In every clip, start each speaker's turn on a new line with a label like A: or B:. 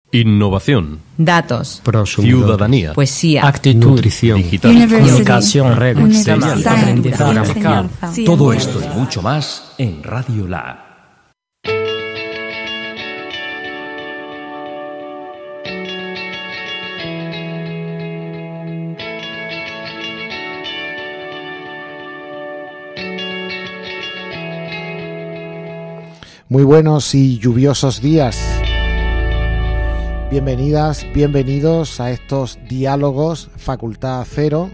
A: Innovación.
B: Datos.
A: Ciudadanía.
B: Poesía.
C: Actitud.
A: Nutrición. Digital.
C: Comunicación. Redes.
A: Aprendizaje.
D: Sí.
A: Todo esto y mucho más en Radio Lab.
E: Muy buenos y lluviosos días. Bienvenidas, bienvenidos a estos diálogos Facultad Cero.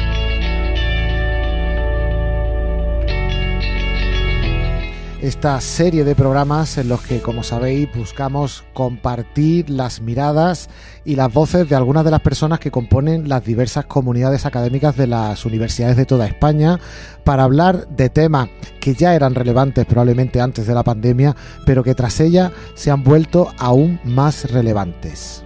E: Esta serie de programas en los que, como sabéis, buscamos compartir las miradas y las voces de algunas de las personas que componen las diversas comunidades académicas de las universidades de toda España para hablar de temas que ya eran relevantes probablemente antes de la pandemia, pero que tras ella se han vuelto aún más relevantes.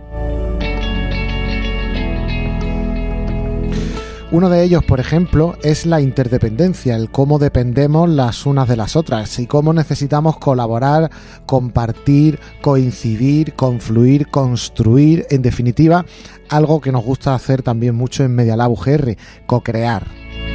E: Uno de ellos, por ejemplo, es la interdependencia, el cómo dependemos las unas de las otras y cómo necesitamos colaborar, compartir, coincidir, confluir, construir, en definitiva, algo que nos gusta hacer también mucho en Media Lab UGR, co-crear.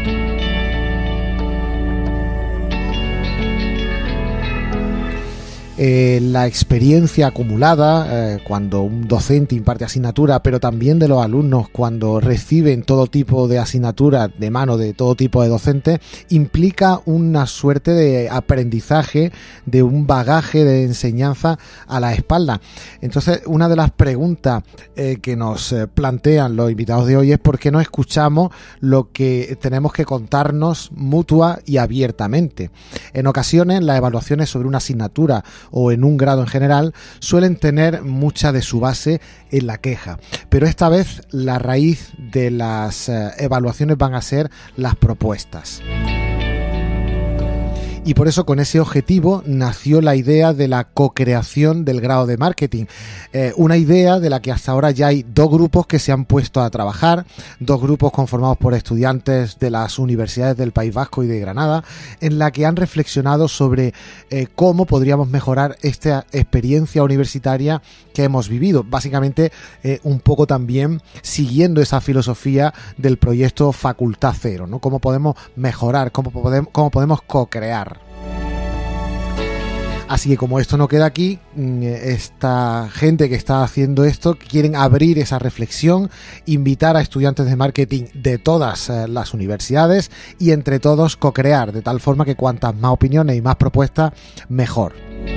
E: La experiencia acumulada cuando un docente imparte asignatura, pero también de los alumnos cuando reciben todo tipo de asignaturas de mano de todo tipo de docentes, implica una suerte de aprendizaje, de un bagaje de enseñanza a la espalda. Entonces, una de las preguntas que nos plantean los invitados de hoy es ¿por qué no escuchamos lo que tenemos que contarnos mutua y abiertamente? En ocasiones, las evaluaciones sobre una asignatura o en un grado en general suelen tener mucha de su base en la queja, pero esta vez la raíz de las evaluaciones van a ser las propuestas. Y por eso, con ese objetivo, nació la idea de la co-creación del grado de marketing. Una idea de la que hasta ahora ya hay dos grupos que se han puesto a trabajar, dos grupos conformados por estudiantes de las universidades del País Vasco y de Granada, en la que han reflexionado sobre cómo podríamos mejorar esta experiencia universitaria que hemos vivido. Básicamente, un poco también siguiendo esa filosofía del proyecto Facultad Cero, ¿no? Cómo podemos mejorar, cómo podemos co-crear. Así que como esto no queda aquí, esta gente que está haciendo esto quieren abrir esa reflexión, invitar a estudiantes de marketing de todas las universidades y entre todos co-crear, de tal forma que cuantas más opiniones y más propuestas, mejor.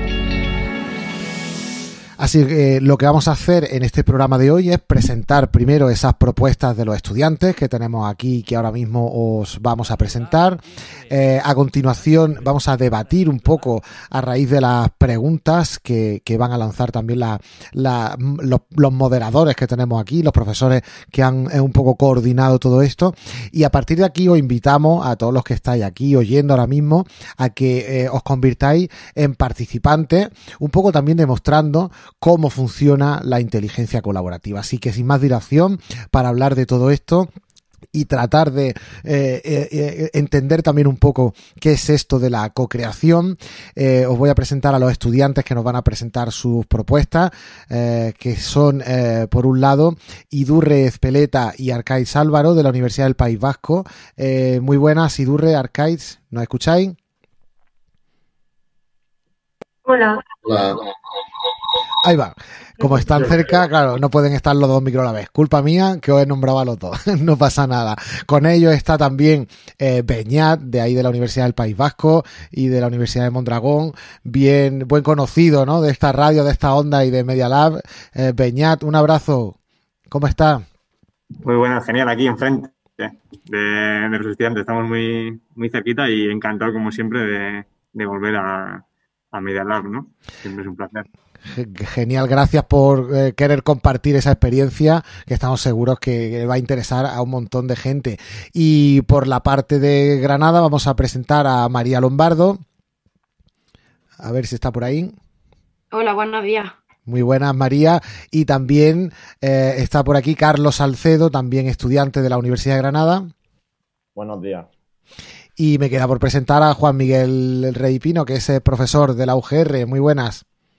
E: Así que lo que vamos a hacer en este programa de hoy es presentar primero esas propuestas de los estudiantes que tenemos aquí, que ahora mismo os vamos a presentar. A continuación vamos a debatir un poco a raíz de las preguntas que van a lanzar también los moderadores que tenemos aquí, los profesores que han un poco coordinado todo esto. Y a partir de aquí os invitamos a todos los que estáis aquí oyendo ahora mismo a que os convirtáis en participantes, un poco también demostrando cómo funciona la inteligencia colaborativa. Así que sin más dilación, para hablar de todo esto y tratar de entender también un poco qué es esto de la co-creación, os voy a presentar a los estudiantes que nos van a presentar sus propuestas, que son, por un lado, Idurre Ezpeleta y Arcaiz Álvaro, de la Universidad del País Vasco. Muy buenas, Idurre, Arcaiz, ¿nos escucháis?
F: Hola.
G: Hola.
E: Ahí va. Como están cerca, claro, no pueden estar los dos micros a la vez. Culpa mía que os he nombrado a los dos. No pasa nada. Con ellos está también Beñat, de ahí de la Universidad del País Vasco y de la Universidad de Mondragón. Buen conocido, ¿no? De esta radio, de esta onda y de Media Lab. Beñat, un abrazo. ¿Cómo está?
F: Muy bueno, genial, aquí enfrente de los estudiantes. Estamos muy, muy cerquita y encantado, como siempre, de volver a Media Lab, ¿no? Siempre es un placer.
E: Genial, gracias por querer compartir esa experiencia que estamos seguros que va a interesar a un montón de gente. Y por la parte de Granada vamos a presentar a María Lombardo. A ver si está por ahí.
H: Hola, buenos días.
E: Muy buenas, María. Y también está por aquí Carlos Salcedo, también estudiante de la Universidad de Granada.
G: Buenos días.
E: Y me queda por presentar a Juan Miguel Rey Pino, que es profesor de la UGR. Muy buenas.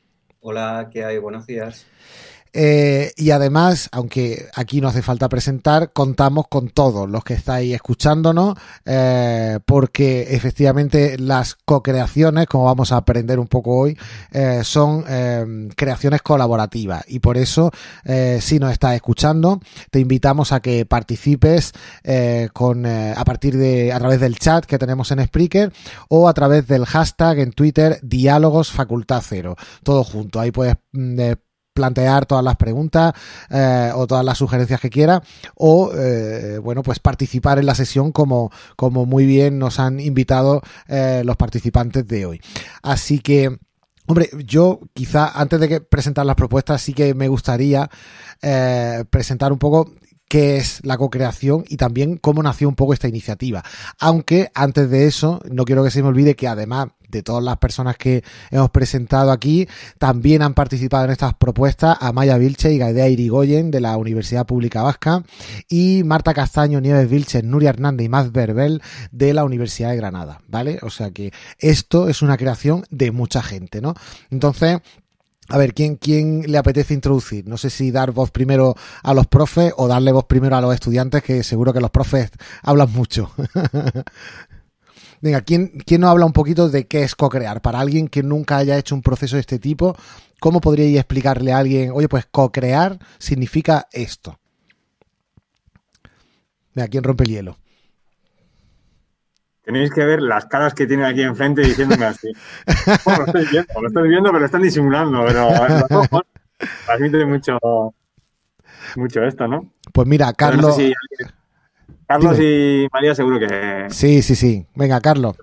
B: Hola, ¿qué hay? Buenos días.
E: Y además, aunque aquí no hace falta presentar, contamos con todos los que estáis escuchándonos, porque efectivamente las co-creaciones, como vamos a aprender un poco hoy, son creaciones colaborativas, y por eso, si nos estás escuchando, te invitamos a que participes a través del chat que tenemos en Spreaker, o a través del hashtag en Twitter Diálogos Facultad Cero, todo junto. Ahí puedes plantear todas las preguntas o todas las sugerencias que quiera, o pues participar en la sesión como muy bien nos han invitado los participantes de hoy. Así que, hombre, yo quizá antes de presentar las propuestas sí que me gustaría presentar un poco qué es la co-creación y también cómo nació un poco esta iniciativa. Aunque antes de eso, no quiero que se me olvide que además de todas las personas que hemos presentado aquí, también han participado en estas propuestas Amaia Vilches y Gaidea Irigoyen de la Universidad Pública Vasca, y Marta Castaño, Nieves Vilches, Nuria Hernández y Maz Verbel de la Universidad de Granada, ¿vale? O sea que esto es una creación de mucha gente, ¿no? Entonces, a ver, ¿quién le apetece introducir? No sé si dar voz primero a los profes o darle voz primero a los estudiantes, que seguro que los profes hablan mucho. Venga, ¿quién nos habla un poquito de qué es co-crear? Para alguien que nunca haya hecho un proceso de este tipo, ¿cómo podríais explicarle a alguien, oye, pues co-crear significa esto? Venga, ¿quién rompe el hielo?
F: Tenéis que ver las caras que tienen aquí enfrente diciéndome así. Bueno, lo estoy viendo, pero lo están disimulando, pero los ojos transmiten mucho esto, ¿no?
E: Pues mira, Carlos...
F: No sé si Carlos y María seguro que...
E: Sí. Venga, Carlos.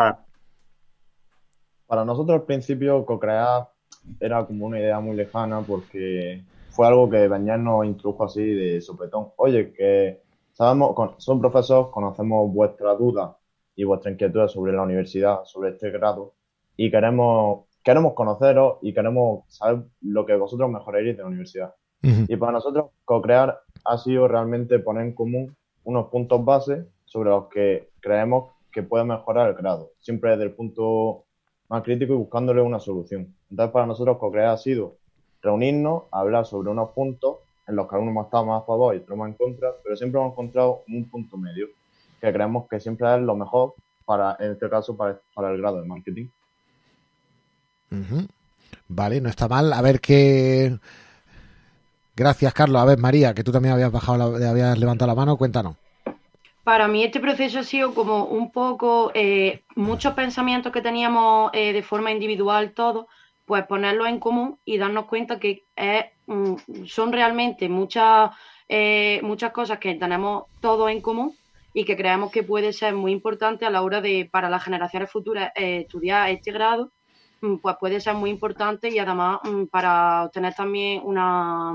D: Para nosotros al principio co-crear era como una idea muy lejana, porque fue algo que Beñat nos introdujo así de sopetón. Oye, que sabemos, son profesores, conocemos vuestras dudas y vuestras inquietudes sobre la universidad, sobre este grado, y queremos conoceros y queremos saber lo que vosotros mejoraréis de la universidad. Uh-huh. Y para nosotros co-crear ha sido realmente poner en común unos puntos base sobre los que creemos que puede mejorar el grado, siempre desde el punto más crítico y buscándole una solución. Entonces, para nosotros co-crear ha sido reunirnos, hablar sobre unos puntos en los que algunos están más a favor y otros más en contra, pero siempre hemos encontrado un punto medio que creemos que siempre es lo mejor en este caso, para el grado de marketing.
E: Uh-huh. Vale, no está mal. A ver qué... Gracias, Carlos. A ver, María, que tú también habías levantado la mano, cuéntanos.
H: Para mí este proceso ha sido como un poco muchos pensamientos que teníamos de forma individual todos, pues ponerlos en común y darnos cuenta que son realmente muchas cosas que tenemos todos en común y que creemos que puede ser muy importante a la hora de, para las generaciones futuras, estudiar este grado, pues puede ser muy importante, y además para obtener también una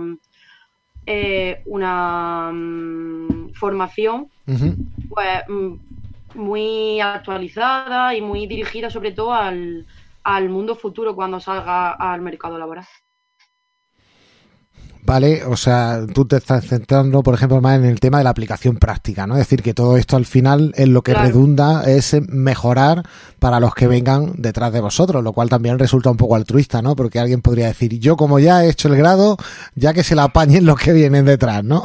H: formación uh-huh. pues muy actualizada y muy dirigida sobre todo al mundo futuro cuando salga al mercado laboral.
E: Vale, o sea, tú te estás centrando, por ejemplo, más en el tema de la aplicación práctica, ¿no? Es decir, que todo esto al final en lo que claro. redunda es mejorar para los que vengan detrás de vosotros, lo cual también resulta un poco altruista, ¿no? Porque alguien podría decir, yo como ya he hecho el grado, ya que se la apañen los que vienen detrás, ¿no?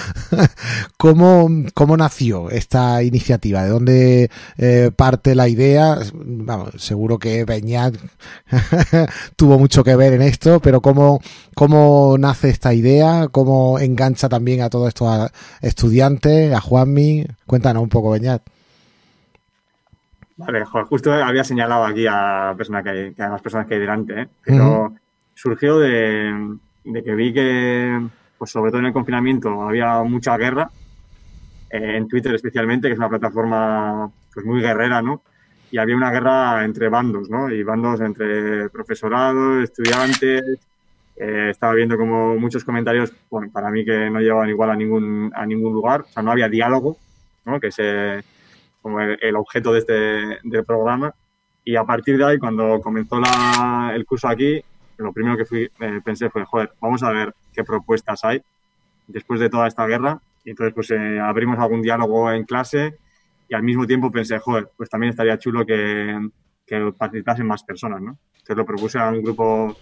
E: ¿Cómo nació esta iniciativa? ¿De dónde parte la idea? Vamos, seguro que Beñat tuvo mucho que ver en esto, pero ¿cómo nace esta idea? ¿Cómo engancha también a todos estos estudiantes, a Juanmi? Cuéntanos un poco, Beñat.
F: Vale, justo había señalado aquí a las personas que hay delante, pero uh-huh. surgió de que vi que, pues sobre todo en el confinamiento, había mucha guerra, en Twitter especialmente, que es una plataforma pues muy guerrera, ¿no? Y había una guerra entre bandos, ¿no? Y bandos entre profesorado, estudiantes. Estaba viendo como muchos comentarios, bueno, para mí que no llevaban igual a ningún lugar, o sea, no había diálogo, ¿no? Que es como el objeto del programa. Y a partir de ahí, cuando comenzó el curso aquí, lo primero que pensé fue, joder, vamos a ver qué propuestas hay después de toda esta guerra. Y entonces pues abrimos algún diálogo en clase, y al mismo tiempo pensé, joder, pues también estaría chulo que participasen más personas, ¿no? Entonces lo propuse a un grupo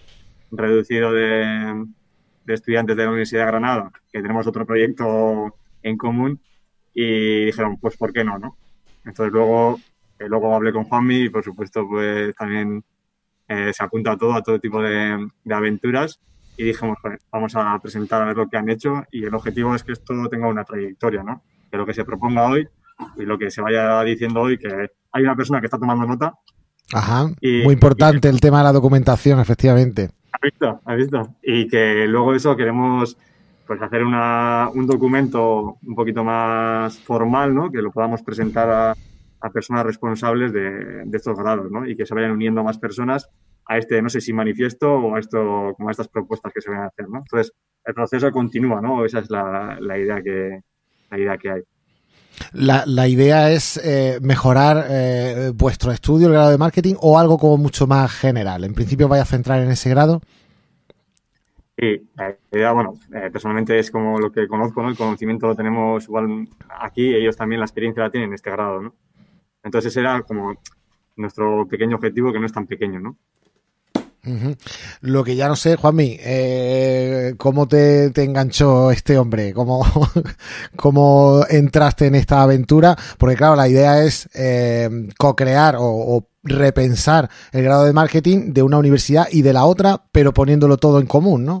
F: reducido de estudiantes de la Universidad de Granada, que tenemos otro proyecto en común, y dijeron, pues, ¿por qué no? Entonces luego hablé con Juanmi y, por supuesto, pues también se apunta a todo tipo de aventuras, y dijimos, pues, vamos a presentar a ver lo que han hecho, y el objetivo es que esto tenga una trayectoria, ¿no? Que lo que se proponga hoy y lo que se vaya diciendo hoy, que hay una persona que está tomando nota.
E: Ajá, muy importante el tema de la documentación, efectivamente.
F: ¿Has visto? Y que luego eso queremos pues hacer un documento un poquito más formal, ¿no? Que lo podamos presentar a personas responsables de estos grados, ¿no? Y que se vayan uniendo más personas a este, no sé si manifiesto o a esto, como a estas propuestas que se van a hacer, ¿no? Entonces, el proceso continúa, ¿no? Esa es la idea que hay.
E: La idea es mejorar vuestro estudio, el grado de marketing, o algo como mucho más general. En principio vais a centrar en ese grado.
F: Sí, la idea, bueno, personalmente es como lo que conozco, ¿no? El conocimiento lo tenemos igual aquí, ellos también la experiencia la tienen en este grado, ¿no? Entonces ese era como nuestro pequeño objetivo, que no es tan pequeño, ¿no?
E: Uh-huh. Lo que ya no sé, Juanmi, ¿cómo te enganchó este hombre? ¿Cómo entraste en esta aventura? Porque claro, la idea es co-crear o repensar el grado de marketing de una universidad y de la otra, pero poniéndolo todo en común, ¿no?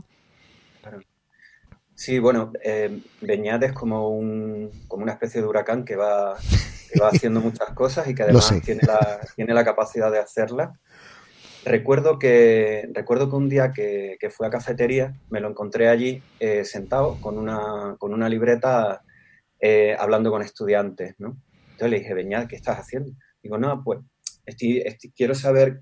B: Sí, bueno, Beñat es como una especie de huracán que va haciendo muchas cosas y que además tiene la capacidad de hacerlas. Recuerdo que un día que fui a cafetería, me lo encontré allí sentado con una libreta hablando con estudiantes, ¿no? Entonces le dije, Beñat, ¿qué estás haciendo? Digo, no, pues quiero saber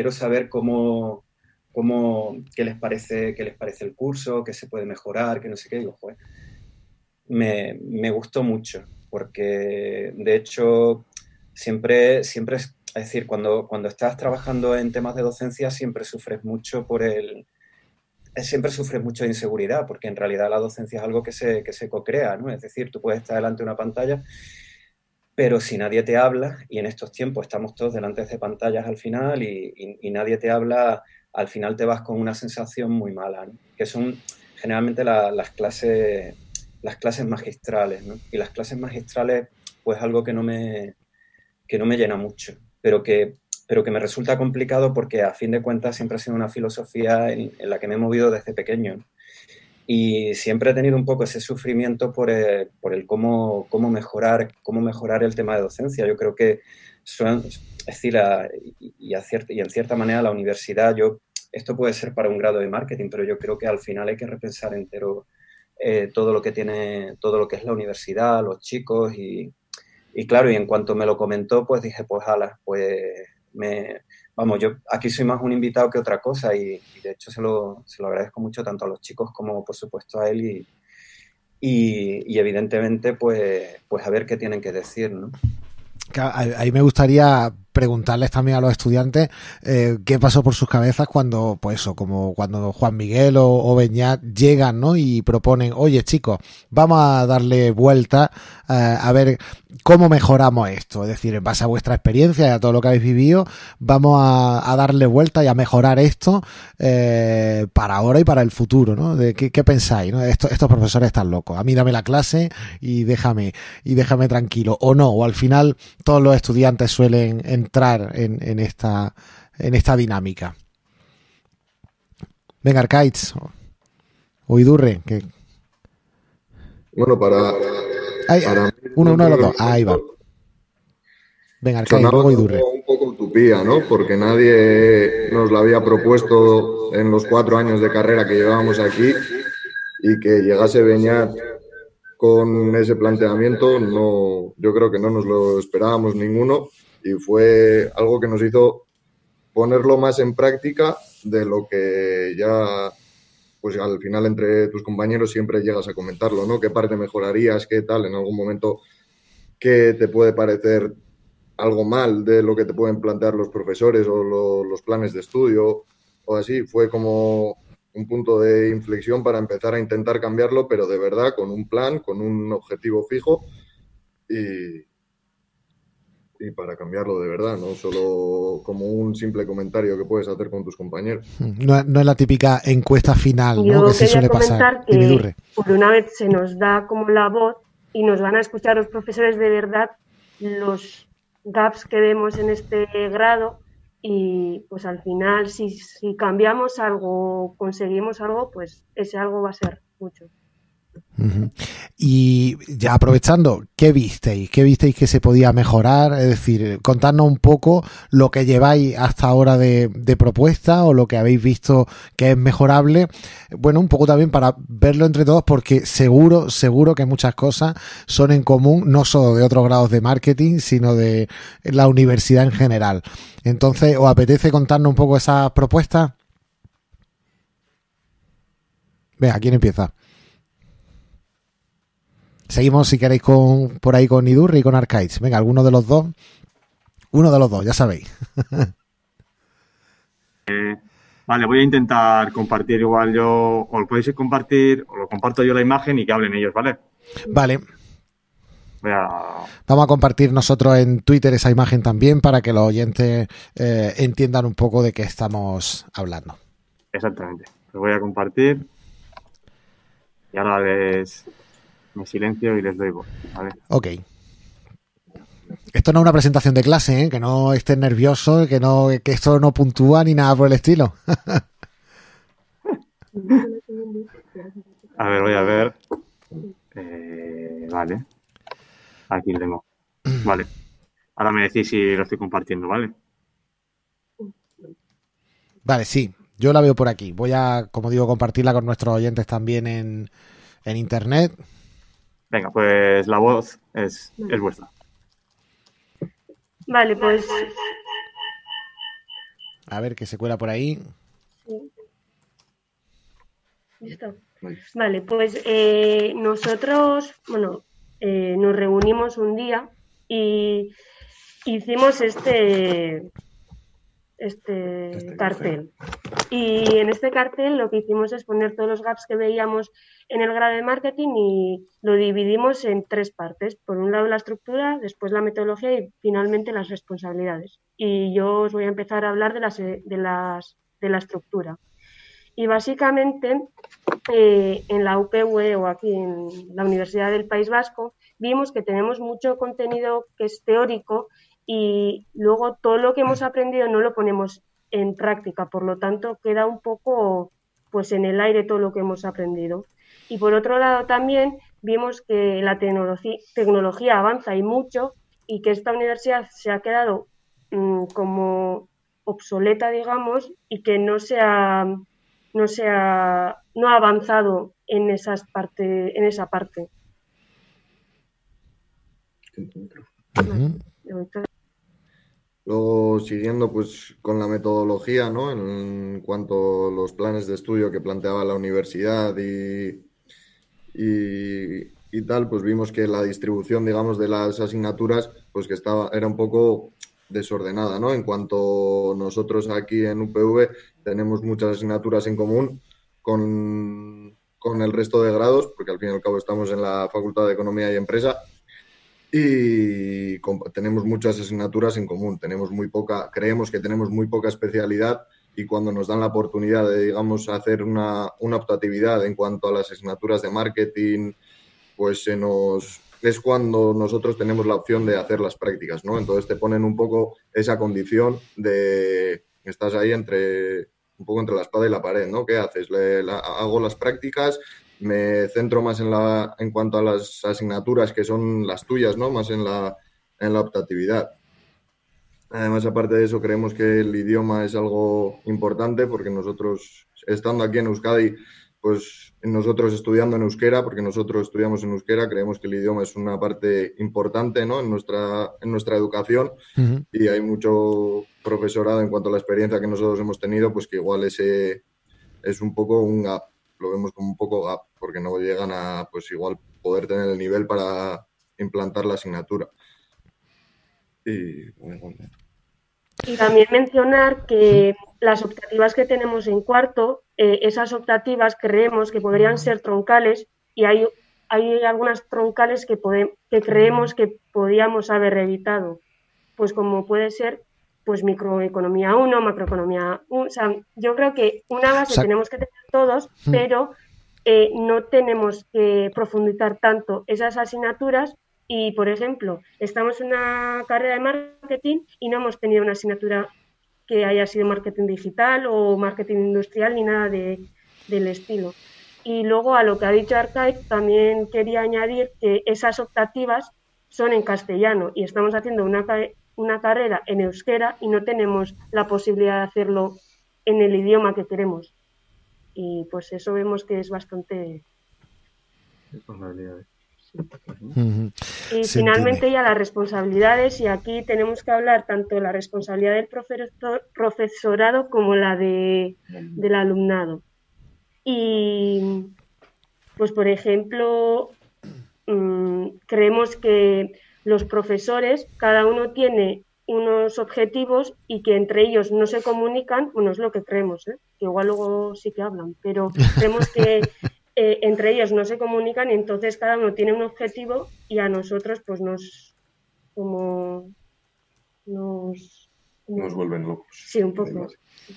B: qué les parece el curso, qué se puede mejorar, qué no sé qué. Digo, pues me gustó mucho, porque de hecho siempre es decir, cuando estás trabajando en temas de docencia siempre sufres mucho de inseguridad, porque en realidad la docencia es algo que se co-crea, ¿no? Es decir, tú puedes estar delante de una pantalla, pero si nadie te habla, y en estos tiempos estamos todos delante de pantallas al final y nadie te habla, al final te vas con una sensación muy mala, ¿no? Que son generalmente las clases magistrales, ¿no? Y las clases magistrales, pues algo que no me llena mucho, pero que me resulta complicado porque a fin de cuentas siempre ha sido una filosofía en la que me he movido desde pequeño. Y siempre he tenido un poco ese sufrimiento por el cómo mejorar el tema de docencia. Yo creo que es decir, y en cierta manera la universidad, esto puede ser para un grado de marketing, pero yo creo que al final hay que repensar entero todo lo que es la universidad, los chicos y claro, y en cuanto me lo comentó, pues dije, pues ala, yo aquí soy más un invitado que otra cosa y de hecho se lo agradezco mucho tanto a los chicos como por supuesto a él y evidentemente pues a ver qué tienen que decir, ¿no?
E: Ahí me gustaría preguntarles también a los estudiantes qué pasó por sus cabezas cuando, pues eso, como cuando Juan Miguel o Beñat llegan, ¿no? Y proponen, oye chicos, vamos a darle vuelta a ver cómo mejoramos esto. Es decir, en base a vuestra experiencia y a todo lo que habéis vivido, vamos a darle vuelta y a mejorar esto para ahora y para el futuro, ¿no? ¿Qué pensáis, ¿no? Estos profesores están locos. A mí dame la clase y déjame tranquilo. O no, o al final todos los estudiantes suelen entrar en esta dinámica. Venga, Arcaiz o Idurre, que
G: bueno, para
E: uno de los dos. Ahí va. Venga, Arcaiz, luego Idurre.
G: Un poco utopía, ¿no? Porque nadie nos lo había propuesto en los 4 años de carrera que llevábamos aquí y que llegase Beñat con ese planteamiento, no, yo creo que no nos lo esperábamos ninguno y fue algo que nos hizo ponerlo más en práctica de lo que ya, pues al final entre tus compañeros siempre llegas a comentarlo, ¿no? ¿Qué parte mejorarías? ¿Qué tal? En algún momento, ¿qué te puede parecer algo mal de lo que te pueden plantear los profesores o los planes de estudio o así? Fue como un punto de inflexión para empezar a intentar cambiarlo, pero de verdad, con un plan, con un objetivo fijo y para cambiarlo de verdad, no solo como un simple comentario que puedes hacer con tus compañeros.
E: No es la típica encuesta final, ¿no?
I: Yo
E: Que sí
I: quería
E: suele
I: comentar
E: pasar. Dime,
I: que
E: Durre.
I: por una vez se nos da como la voz y nos van a escuchar los profesores de verdad los gaps que vemos en este grado, y pues al final si cambiamos algo, conseguimos algo, pues ese algo va a ser mucho.
E: Uh-huh. Y ya aprovechando, ¿qué visteis? ¿Qué visteis que se podía mejorar? Es decir, contadnos un poco lo que lleváis hasta ahora de propuesta o lo que habéis visto que es mejorable. Bueno, un poco también para verlo entre todos, porque seguro que muchas cosas son en común, no solo de otros grados de marketing, sino de la universidad en general. Entonces, ¿os apetece contarnos un poco esas propuestas? Venga, ¿quién empieza? Seguimos, si queréis, por ahí con Idurre y con Arcaids. Venga, alguno de los dos. Uno de los dos, ya sabéis.
F: Vale, voy a intentar compartir igual yo, o lo podéis compartir, o lo comparto yo la imagen y que hablen ellos, ¿vale?
E: Vale.
F: Vamos
E: a compartir nosotros en Twitter esa imagen también para que los oyentes entiendan un poco de qué estamos hablando.
F: Exactamente. Los voy a compartir. Y ahora me silencio y les doy voz, ¿vale?
E: Ok. Esto no es una presentación de clase, ¿eh? Que no estés nervioso, que esto no puntúa ni nada por el estilo.
F: A ver, voy a ver. Vale. Aquí lo tengo. Vale. Ahora me decís si lo estoy compartiendo, ¿vale?
E: Vale, sí. Yo la veo por aquí. Voy a, como digo, compartirla con nuestros oyentes también en internet.
F: Venga, pues la voz es vuestra.
I: Vale, pues...
E: A ver, que se cuela por ahí.
I: Sí. Listo. Vale, pues nosotros, nos reunimos un día y hicimos este cartel. Y en este cartel lo que hicimos es poner todos los gaps que veíamos en el grado de marketing y lo dividimos en 3 partes. Por un lado la estructura, después la metodología y finalmente las responsabilidades. Y yo os voy a empezar a hablar de la estructura. Y básicamente en la UPV o aquí en la Universidad del País Vasco vimos que tenemos mucho contenido que es teórico y luego todo lo que hemos aprendido no lo ponemos en práctica, por lo tanto queda un poco pues en el aire todo lo que hemos aprendido. Y por otro lado también vimos que la tecnología avanza y mucho y que esta universidad se ha quedado como obsoleta, digamos, y que no ha avanzado en esa parte.
E: Uh-huh.
G: Luego, siguiendo pues con la metodología, ¿no? En cuanto a los planes de estudio que planteaba la universidad y tal, pues vimos que la distribución, digamos, de las asignaturas, pues que era un poco desordenada, ¿no? En cuanto nosotros aquí en UPV tenemos muchas asignaturas en común con el resto de grados, porque al fin y al cabo estamos en la Facultad de Economía y Empresa, y tenemos muchas asignaturas en común, creemos que tenemos muy poca especialidad, y cuando nos dan la oportunidad de, digamos, hacer una optatividad en cuanto a las asignaturas de marketing, pues es cuando nosotros tenemos la opción de hacer las prácticas, ¿no? Entonces te ponen un poco esa condición de estás ahí un poco entre la espada y la pared, ¿no? ¿Qué haces? Hago las prácticas, me centro más en cuanto a las asignaturas que son las tuyas, ¿no? Más en la optatividad. Además, aparte de eso, creemos que el idioma es algo importante porque nosotros, estando aquí en Euskadi, pues nosotros estudiando en euskera, porque nosotros estudiamos en euskera, creemos que el idioma es una parte importante, ¿no? en nuestra educación. Uh-huh. Y hay mucho profesorado en cuanto a la experiencia que nosotros hemos tenido, pues que igual ese es un poco un gap, lo vemos como un poco gap, porque no llegan a, pues igual, poder tener el nivel para implantar la asignatura.
I: Y también mencionar que las optativas que tenemos en cuarto, esas optativas creemos que podrían ser troncales y hay algunas troncales que creemos que podíamos haber evitado. pues como puede ser pues microeconomía 1, macroeconomía 1. O sea, yo creo que una base tenemos que tener todos, pero no tenemos que profundizar tanto esas asignaturas. Y, por ejemplo, estamos en una carrera de marketing y no hemos tenido una asignatura que haya sido marketing digital o marketing industrial ni nada del estilo. Y luego, a lo que ha dicho Arcaic, también quería añadir que esas optativas son en castellano y estamos haciendo una carrera en euskera y no tenemos la posibilidad de hacerlo en el idioma que queremos. Y pues eso vemos que es bastante... Y finalmente ya las responsabilidades, y aquí tenemos que hablar tanto la responsabilidad del profesorado como la del alumnado. Y pues por ejemplo, creemos que los profesores, cada uno tiene unos objetivos y que entre ellos no se comunican, bueno, es lo que creemos, que igual luego sí que hablan, pero creemos que entre ellos no se comunican y entonces cada uno tiene un objetivo y a nosotros pues nos
G: vuelven locos.
I: Sí, un poco.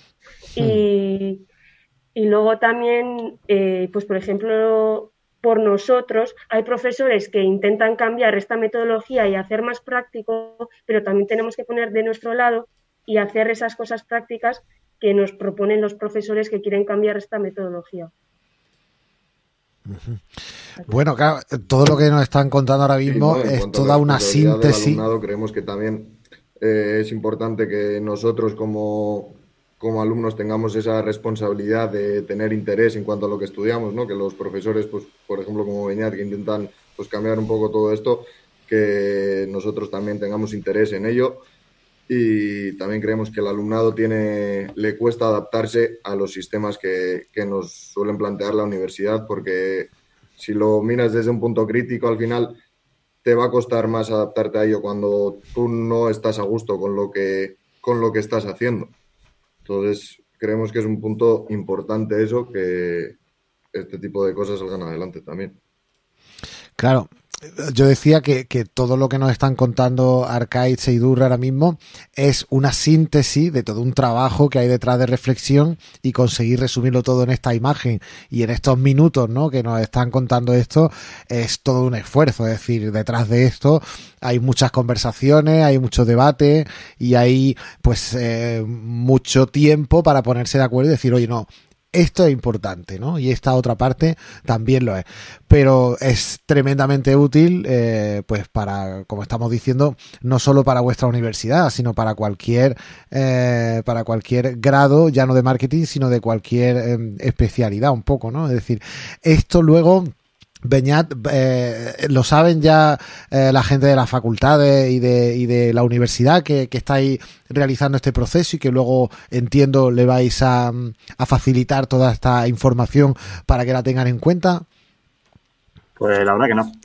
I: Y luego también, pues por ejemplo, por nosotros hay profesores que intentan cambiar esta metodología y hacer más práctico, pero también tenemos que poner de nuestro lado y hacer esas cosas prácticas que nos proponen los profesores que quieren cambiar esta metodología.
E: Bueno, claro, todo lo que nos están contando ahora mismo es toda una síntesis.
G: Del alumnado, creemos que también es importante que nosotros como alumnos tengamos esa responsabilidad de tener interés en cuanto a lo que estudiamos, ¿no? Que los profesores, pues por ejemplo, como Beñat, que intentan pues cambiar un poco todo esto, que nosotros también tengamos interés en ello. Y también creemos que el alumnado le cuesta adaptarse a los sistemas que nos suelen plantear la universidad, porque si lo miras desde un punto crítico, al final te va a costar más adaptarte a ello cuando tú no estás a gusto con lo que estás haciendo. Entonces, creemos que es un punto importante eso, que este tipo de cosas salgan adelante también.
E: Claro. Yo decía que todo lo que nos están contando Arcaic e Idurre ahora mismo es una síntesis de todo un trabajo que hay detrás de reflexión, y conseguir resumirlo todo en esta imagen y en estos minutos, ¿no?, que nos están contando esto, es todo un esfuerzo. Es decir, detrás de esto hay muchas conversaciones, hay mucho debate y hay pues mucho tiempo para ponerse de acuerdo y decir, oye, no, esto es importante, ¿no? Y esta otra parte también lo es. Pero es tremendamente útil, pues para, como estamos diciendo, no solo para vuestra universidad, sino para cualquier grado, ya no de marketing, sino de cualquier especialidad un poco, ¿no? Es decir, esto luego... Beñat, lo saben ya la gente de las facultades y de la universidad que estáis realizando este proceso, y que luego, entiendo, le vais a facilitar toda esta información para que la tengan en cuenta.
F: Pues la verdad que no.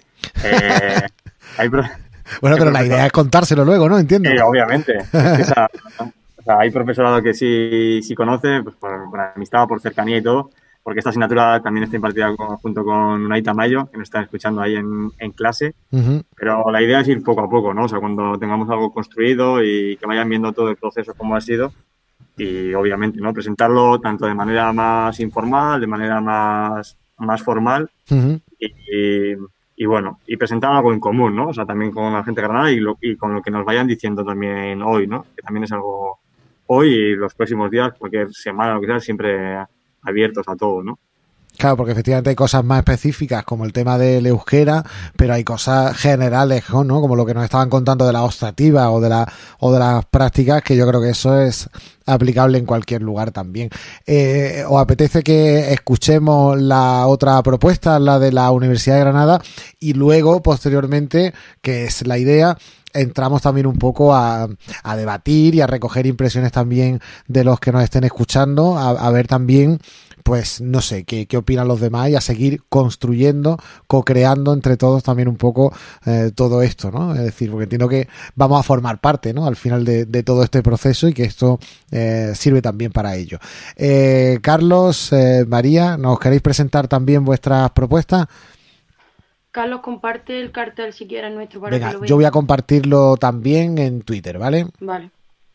E: Bueno, pero la idea es contárselo luego, ¿no? Entiendo.
F: Sí, obviamente. Hay profesorado que sí conoce, pues por amistad, por cercanía y todo, porque esta asignatura también está impartida junto con Unai Tamayo, que nos está escuchando ahí en clase. Uh-huh. Pero la idea es ir poco a poco, ¿no? O sea, cuando tengamos algo construido y que vayan viendo todo el proceso como ha sido, y obviamente, ¿no?, presentarlo tanto de manera más informal, de manera más formal, uh-huh, y bueno, y presentar algo en común, ¿no? O sea, también con la gente de Granada y con lo que nos vayan diciendo también hoy, ¿no? Que también es algo hoy y los próximos días, cualquier semana, lo que sea, siempre abiertos a todo, ¿no?
E: Claro, porque efectivamente hay cosas más específicas como el tema del euskera, pero hay cosas generales, ¿no?, como lo que nos estaban contando de la optativa o de las prácticas, que yo creo que eso es aplicable en cualquier lugar también. ¿Os apetece que escuchemos la otra propuesta, la de la Universidad de Granada, y luego, posteriormente, que es la idea, entramos también un poco a debatir y a recoger impresiones también de los que nos estén escuchando, a ver también, pues no sé, qué opinan los demás, y a seguir construyendo, co-creando entre todos también un poco todo esto, ¿no? Es decir, porque entiendo que vamos a formar parte, ¿no?, al final de todo este proceso, y que esto sirve también para ello. Carlos, María, ¿nos queréis presentar también vuestras propuestas?
H: Carlos, comparte el cartel si quieres nuestro para que
E: Venga,
H: lo vean.
E: yo voy a compartirlo también en Twitter, ¿vale?
H: Vale.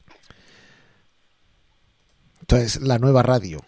E: Entonces, la nueva radio.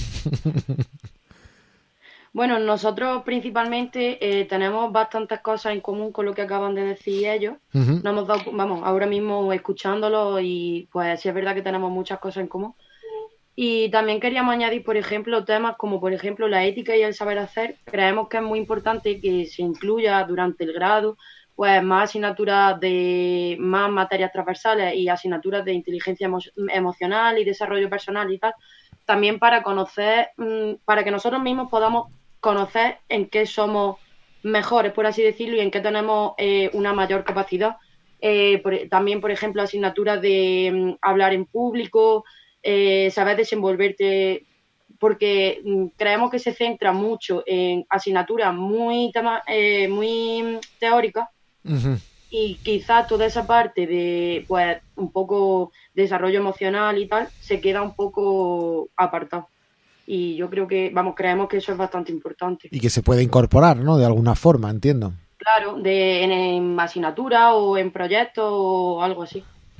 H: Bueno, nosotros principalmente tenemos bastantes cosas en común con lo que acaban de decir ellos.
E: Ujú.
H: Nos hemos dado, vamos, ahora mismo escuchándolo y pues sí es verdad que tenemos muchas cosas en común. Y también queríamos añadir, por ejemplo, temas como, por ejemplo, la ética y el saber hacer. Creemos que es muy importante que se incluya durante el grado pues más asignaturas de más materias transversales y asignaturas de inteligencia emocional y desarrollo personal y tal, también para conocer, para que nosotros mismos podamos conocer en qué somos mejores, por así decirlo, y en qué tenemos una mayor capacidad. También, por ejemplo, asignaturas de hablar en público, saber desenvolverte, porque creemos que se centra mucho en asignaturas muy teóricas.
E: Ujú.
H: Y quizás toda esa parte de, pues, un poco desarrollo emocional y tal, se queda un poco apartado. Y yo creo que, vamos, creemos que eso es bastante importante.
E: Y que se puede incorporar, ¿no? De alguna forma, entiendo.
H: Claro, en asignatura o en proyectos o algo así.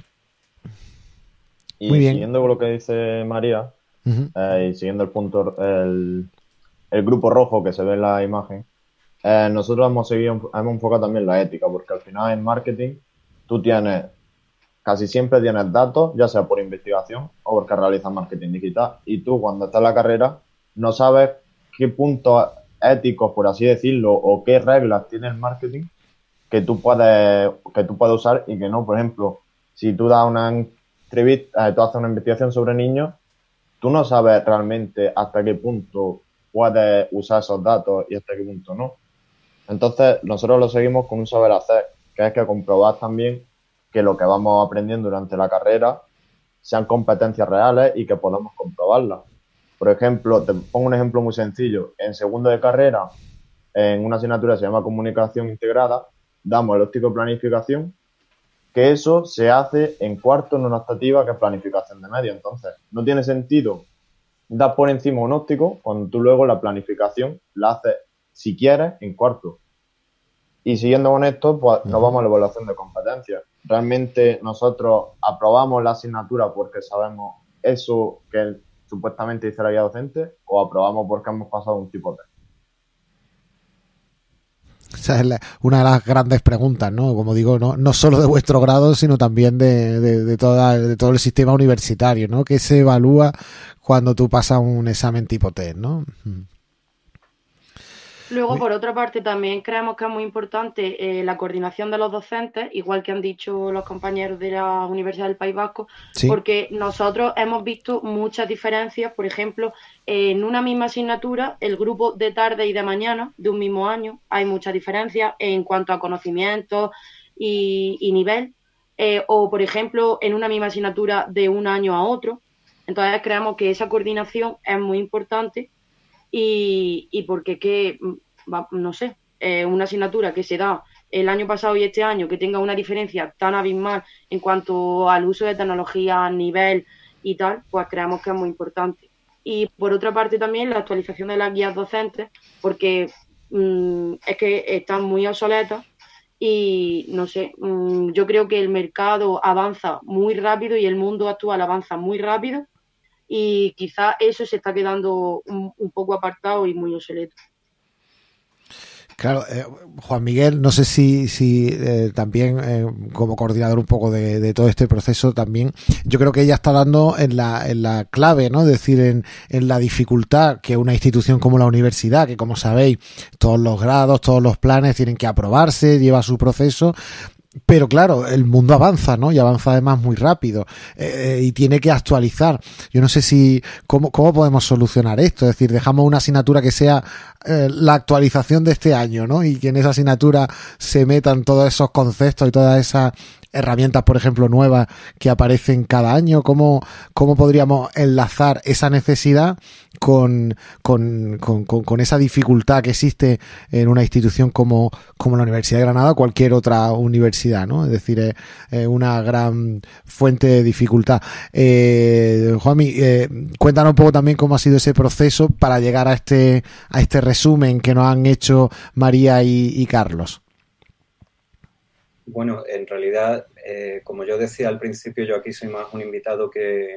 D: Y
E: Muy bien.
D: siguiendo con lo que dice María,
E: Ujú.
D: y siguiendo el punto, el grupo rojo que se ve en la imagen, nosotros hemos enfocado también la ética, porque al final en marketing tú casi siempre tienes datos, ya sea por investigación o porque realizas marketing digital, y tú cuando estás en la carrera no sabes qué puntos éticos, por así decirlo, o qué reglas tiene el marketing que tú puedes usar y que no. Por ejemplo, si tú das una entrevista, tú haces una investigación sobre niños, tú no sabes realmente hasta qué punto puedes usar esos datos y hasta qué punto no. Entonces, nosotros lo seguimos con un saber hacer, que es que comprobar también que lo que vamos aprendiendo durante la carrera sean competencias reales y que podamos comprobarlas. Por ejemplo, te pongo un ejemplo muy sencillo. En segundo de carrera, en una asignatura que se llama Comunicación Integrada, damos el óptico de planificación, que eso se hace en cuarto en una optativa que es planificación de media. Entonces, no tiene sentido dar por encima un óptico cuando tú luego la planificación la haces, si quieres, en cuarto. Y siguiendo con esto, pues nos vamos a la evaluación de competencias. Realmente nosotros aprobamos la asignatura porque sabemos eso que supuestamente dice la guía docente, o aprobamos porque hemos pasado un tipo de test.
E: Esa es una de las grandes preguntas, ¿no? Como digo, no solo de vuestro grado, sino también de todo el sistema universitario, ¿no? ¿Qué se evalúa cuando tú pasas un examen tipo test, ¿no?
H: Luego, por otra parte, también creemos que es muy importante la coordinación de los docentes, igual que han dicho los compañeros de la Universidad del País Vasco,
E: Sí.
H: porque nosotros hemos visto muchas diferencias. Por ejemplo, en una misma asignatura, el grupo de tarde y de mañana de un mismo año, hay muchas diferencias en cuanto a conocimientos y nivel. O, por ejemplo, en una misma asignatura de un año a otro. Entonces, creemos que esa coordinación es muy importante. Y porque no sé, una asignatura que se da el año pasado y este año que tenga una diferencia tan abismal en cuanto al uso de tecnología, nivel y tal, pues creemos que es muy importante. Y por otra parte también la actualización de las guías docentes, porque es que están muy obsoletas y no sé, yo creo que el mercado avanza muy rápido y el mundo actual avanza muy rápido. Y quizás eso se está quedando un poco apartado y muy obsoleto.
E: Claro, Juan Miguel, no sé si también como coordinador un poco de todo este proceso también, yo creo que ella está dando en la clave, ¿no? Es decir, en la dificultad que una institución como la universidad, que como sabéis, todos los grados, todos los planes tienen que aprobarse, lleva su proceso. Pero claro, el mundo avanza, ¿no? Y avanza además muy rápido y tiene que actualizar. Yo no sé cómo podemos solucionar esto. Es decir, dejamos una asignatura que sea la actualización de este año, ¿no? Y que en esa asignatura se metan todos esos conceptos y todas esas herramientas, por ejemplo, nuevas que aparecen cada año? ¿Cómo podríamos enlazar esa necesidad con esa dificultad que existe en una institución como la Universidad de Granada o cualquier otra universidad, ¿no? Es decir, una gran fuente de dificultad. Juanmi, cuéntanos un poco también cómo ha sido ese proceso para llegar a este resumen que nos han hecho María y Carlos.
B: Bueno, en realidad, como yo decía al principio, yo aquí soy más un invitado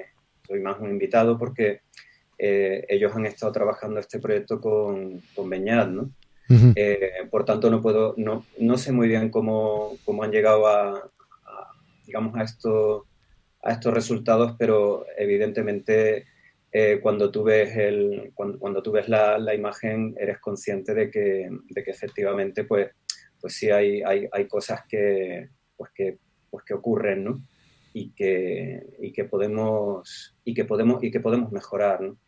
B: porque ellos han estado trabajando este proyecto con Beñat, ¿no? Uh-huh. Por tanto, no sé muy bien cómo han llegado digamos, a estos resultados, pero evidentemente cuando tú ves la imagen eres consciente de que efectivamente pues sí hay cosas que ocurren, ¿no? y que podemos mejorar, ¿no?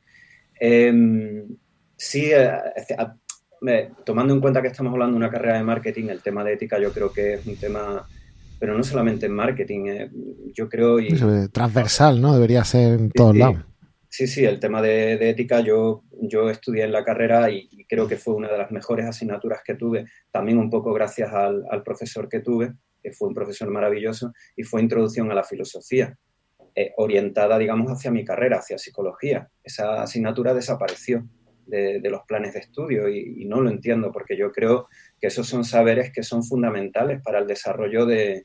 B: Sí, tomando en cuenta que estamos hablando de una carrera de marketing, el tema de ética yo creo que es un tema, pero no solamente en marketing, yo creo...
E: transversal, ¿no? Debería ser en todos lados.
B: Sí, el tema de ética yo estudié en la carrera y creo que fue una de las mejores asignaturas que tuve, también un poco gracias al profesor que tuve, que fue un profesor maravilloso, y fue Introducción a la Filosofía, orientada, digamos, hacia mi carrera, hacia psicología. Esa asignatura desapareció de los planes de estudio y no lo entiendo, porque yo creo que esos son saberes que son fundamentales para el desarrollo de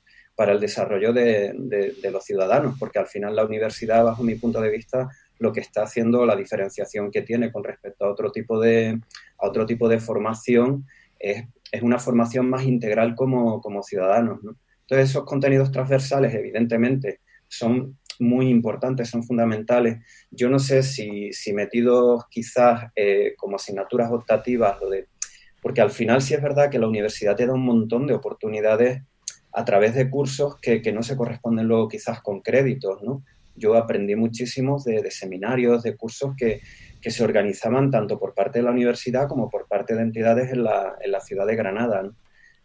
B: los ciudadanos, porque al final la universidad, bajo mi punto de vista, lo que está haciendo, la diferenciación que tiene con respecto a otro tipo de formación es una formación más integral como ciudadanos, ¿no? Entonces, esos contenidos transversales, evidentemente, son muy importantes, son fundamentales. Yo no sé si metidos quizás como asignaturas optativas, porque al final sí es verdad que la universidad te da un montón de oportunidades a través de cursos que no se corresponden luego quizás con créditos, ¿no? Yo aprendí muchísimo de seminarios, de cursos que se organizaban tanto por parte de la universidad como por parte de entidades en la ciudad de Granada, ¿no?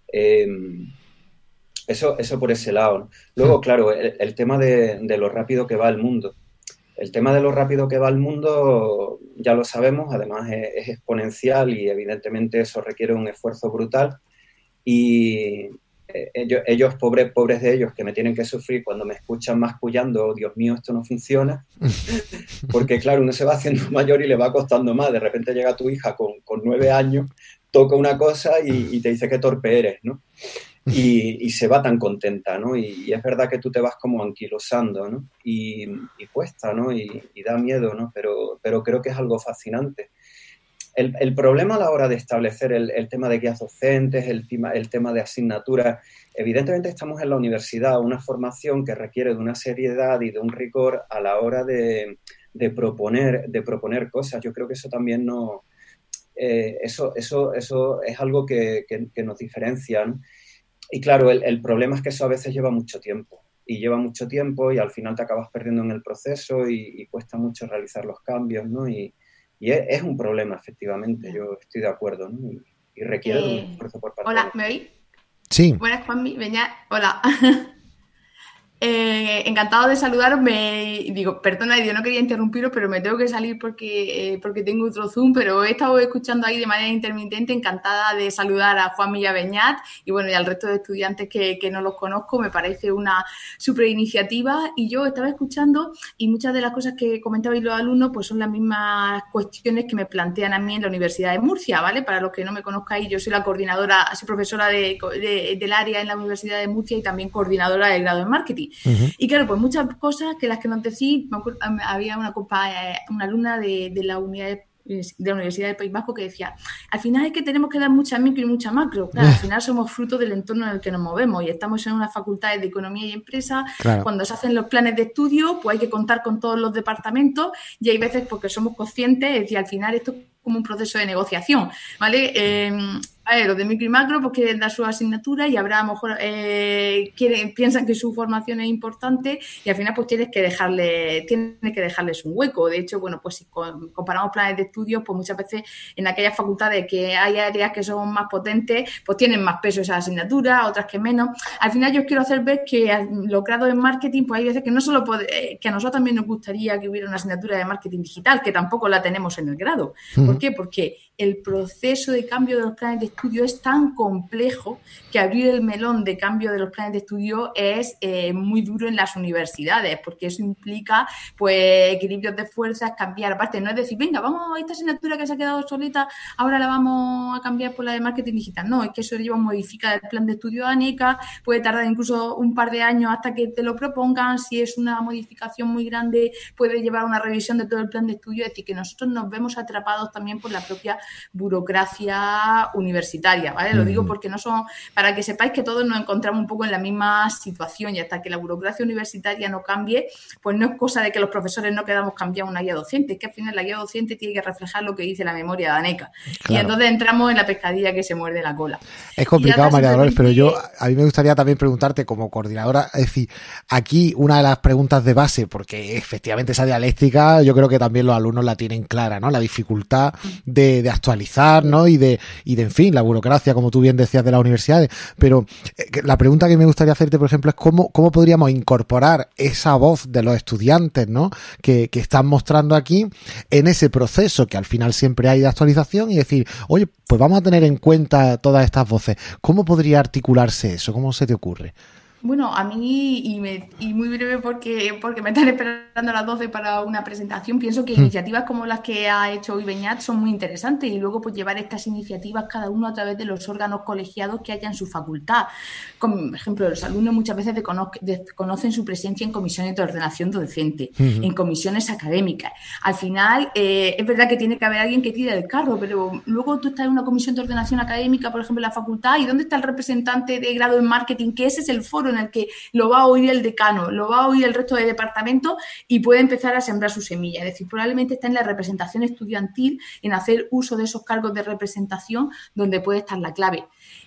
B: Eso por ese lado, ¿no? Luego, claro, el tema de lo rápido que va el mundo. El tema de lo rápido que va el mundo, ya lo sabemos, además es exponencial y evidentemente eso requiere un esfuerzo brutal. Y ellos pobres de ellos, que me tienen que sufrir cuando me escuchan mascullando, oh, Dios mío, esto no funciona, porque claro, uno se va haciendo mayor y le va costando más. De repente llega tu hija con 9 años, toca una cosa y te dice qué torpe eres, ¿no? Y se va tan contenta, ¿no? Y es verdad que tú te vas como anquilosando, ¿no? Y cuesta, ¿no? Y da miedo, ¿no? Pero creo que es algo fascinante. El problema a la hora de establecer el tema de guías docentes, el tema de asignaturas, evidentemente estamos en la universidad, una formación que requiere de una seriedad y de un rigor a la hora de proponer cosas. Yo creo que eso también no... eso es algo que nos diferencia, ¿no? Y claro, el problema es que eso a veces lleva mucho tiempo. Y al final te acabas perdiendo en el proceso y cuesta mucho realizar los cambios, ¿no? Y es un problema, efectivamente, yo estoy de acuerdo, ¿no? Y requiere de un esfuerzo por parte
J: Hola, ¿me oís?
E: Sí.
J: Buenas, Juanmi, Beñat, hola. Encantado de saludaros. Perdona, yo no quería interrumpiros, pero me tengo que salir porque tengo otro Zoom, pero he estado escuchando ahí de manera intermitente. Encantada de saludar a Juanmi y a Beñat y bueno, y al resto de estudiantes que no los conozco. Me parece una súper iniciativa y yo estaba escuchando y muchas de las cosas que comentabais los alumnos pues son las mismas cuestiones que me plantean a mí en la Universidad de Murcia, ¿vale? Para los que no me conozcáis, yo soy la coordinadora, soy profesora del área en la Universidad de Murcia y también coordinadora del grado en marketing. Uh-huh. Y claro, pues muchas cosas que las que nos decís, me acuerdo, había una alumna de la unidad de la Universidad del País Vasco que decía, al final es que tenemos que dar mucha micro y mucha macro. Claro, al final somos fruto del entorno en el que nos movemos y estamos en unas facultades de economía y empresa. Claro. Cuando se hacen los planes de estudio, pues hay que contar con todos los departamentos y hay veces porque somos conscientes, es decir, al final esto es como un proceso de negociación, ¿vale? Los de micro y macro pues quieren dar su asignatura y habrá a lo mejor piensan que su formación es importante y al final pues tienes que dejarles un hueco. De hecho, bueno, pues si comparamos planes de estudio, pues muchas veces en aquellas facultades que hay áreas que son más potentes, pues tienen más peso esas asignaturas, otras que menos. Al final yo quiero hacer ver que los grados en marketing, pues hay veces que no solo que a nosotros también nos gustaría que hubiera una asignatura de marketing digital, que tampoco la tenemos en el grado. ¿Por qué? Porque el proceso de cambio de los planes de estudio es tan complejo que abrir el melón de cambio de los planes de estudio es muy duro en las universidades, porque eso implica pues equilibrios de fuerzas, cambiar. Aparte, no es decir, venga, vamos a esta asignatura que se ha quedado obsoleta, ahora la vamos a cambiar por la de marketing digital. No, es que eso lleva modificar el plan de estudio de ANECA, puede tardar incluso un par de años hasta que te lo propongan. Si es una modificación muy grande, puede llevar una revisión de todo el plan de estudio. Es decir, que nosotros nos vemos atrapados también por la propia burocracia universitaria, ¿vale? Lo digo porque para que sepáis que todos nos encontramos un poco en la misma situación, y hasta que la burocracia universitaria no cambie, pues no es cosa de que los profesores no queramos cambiar una guía docente, es que al final la guía docente tiene que reflejar lo que dice la memoria de ANECA. Claro. Y entonces entramos en la pescadilla que se muerde la cola.
E: Es complicado, María Dolores, pero a mí me gustaría también preguntarte como coordinadora, es decir, aquí una de las preguntas de base, porque efectivamente esa dialéctica yo creo que también los alumnos la tienen clara, ¿no? La dificultad de actualizar, ¿no? Y de, en fin, la burocracia, como tú bien decías, de las universidades. Pero la pregunta que me gustaría hacerte, por ejemplo, es cómo podríamos incorporar esa voz de los estudiantes, ¿no? Que están mostrando aquí en ese proceso que al final siempre hay de actualización y decir, oye, pues vamos a tener en cuenta todas estas voces. ¿Cómo podría articularse eso? ¿Cómo se te ocurre?
J: Bueno, a mí, y muy breve porque me están esperando a las 12 para una presentación, pienso que iniciativas como las que ha hecho hoy Beñat son muy interesantes, y luego pues llevar estas iniciativas cada uno a través de los órganos colegiados que haya en su facultad. Como, por ejemplo, los alumnos muchas veces desconocen su presencia en comisiones de ordenación docente, en comisiones académicas. Al final, es verdad que tiene que haber alguien que tire el carro, pero luego tú estás en una comisión de ordenación académica, por ejemplo, en la facultad, ¿y dónde está el representante de grado en marketing? Que ese es el foro en el que lo va a oír el decano, lo va a oír el resto de departamentos y puede empezar a sembrar su semilla. Es decir, probablemente está en la representación estudiantil, en hacer uso de esos cargos de representación donde puede estar la clave.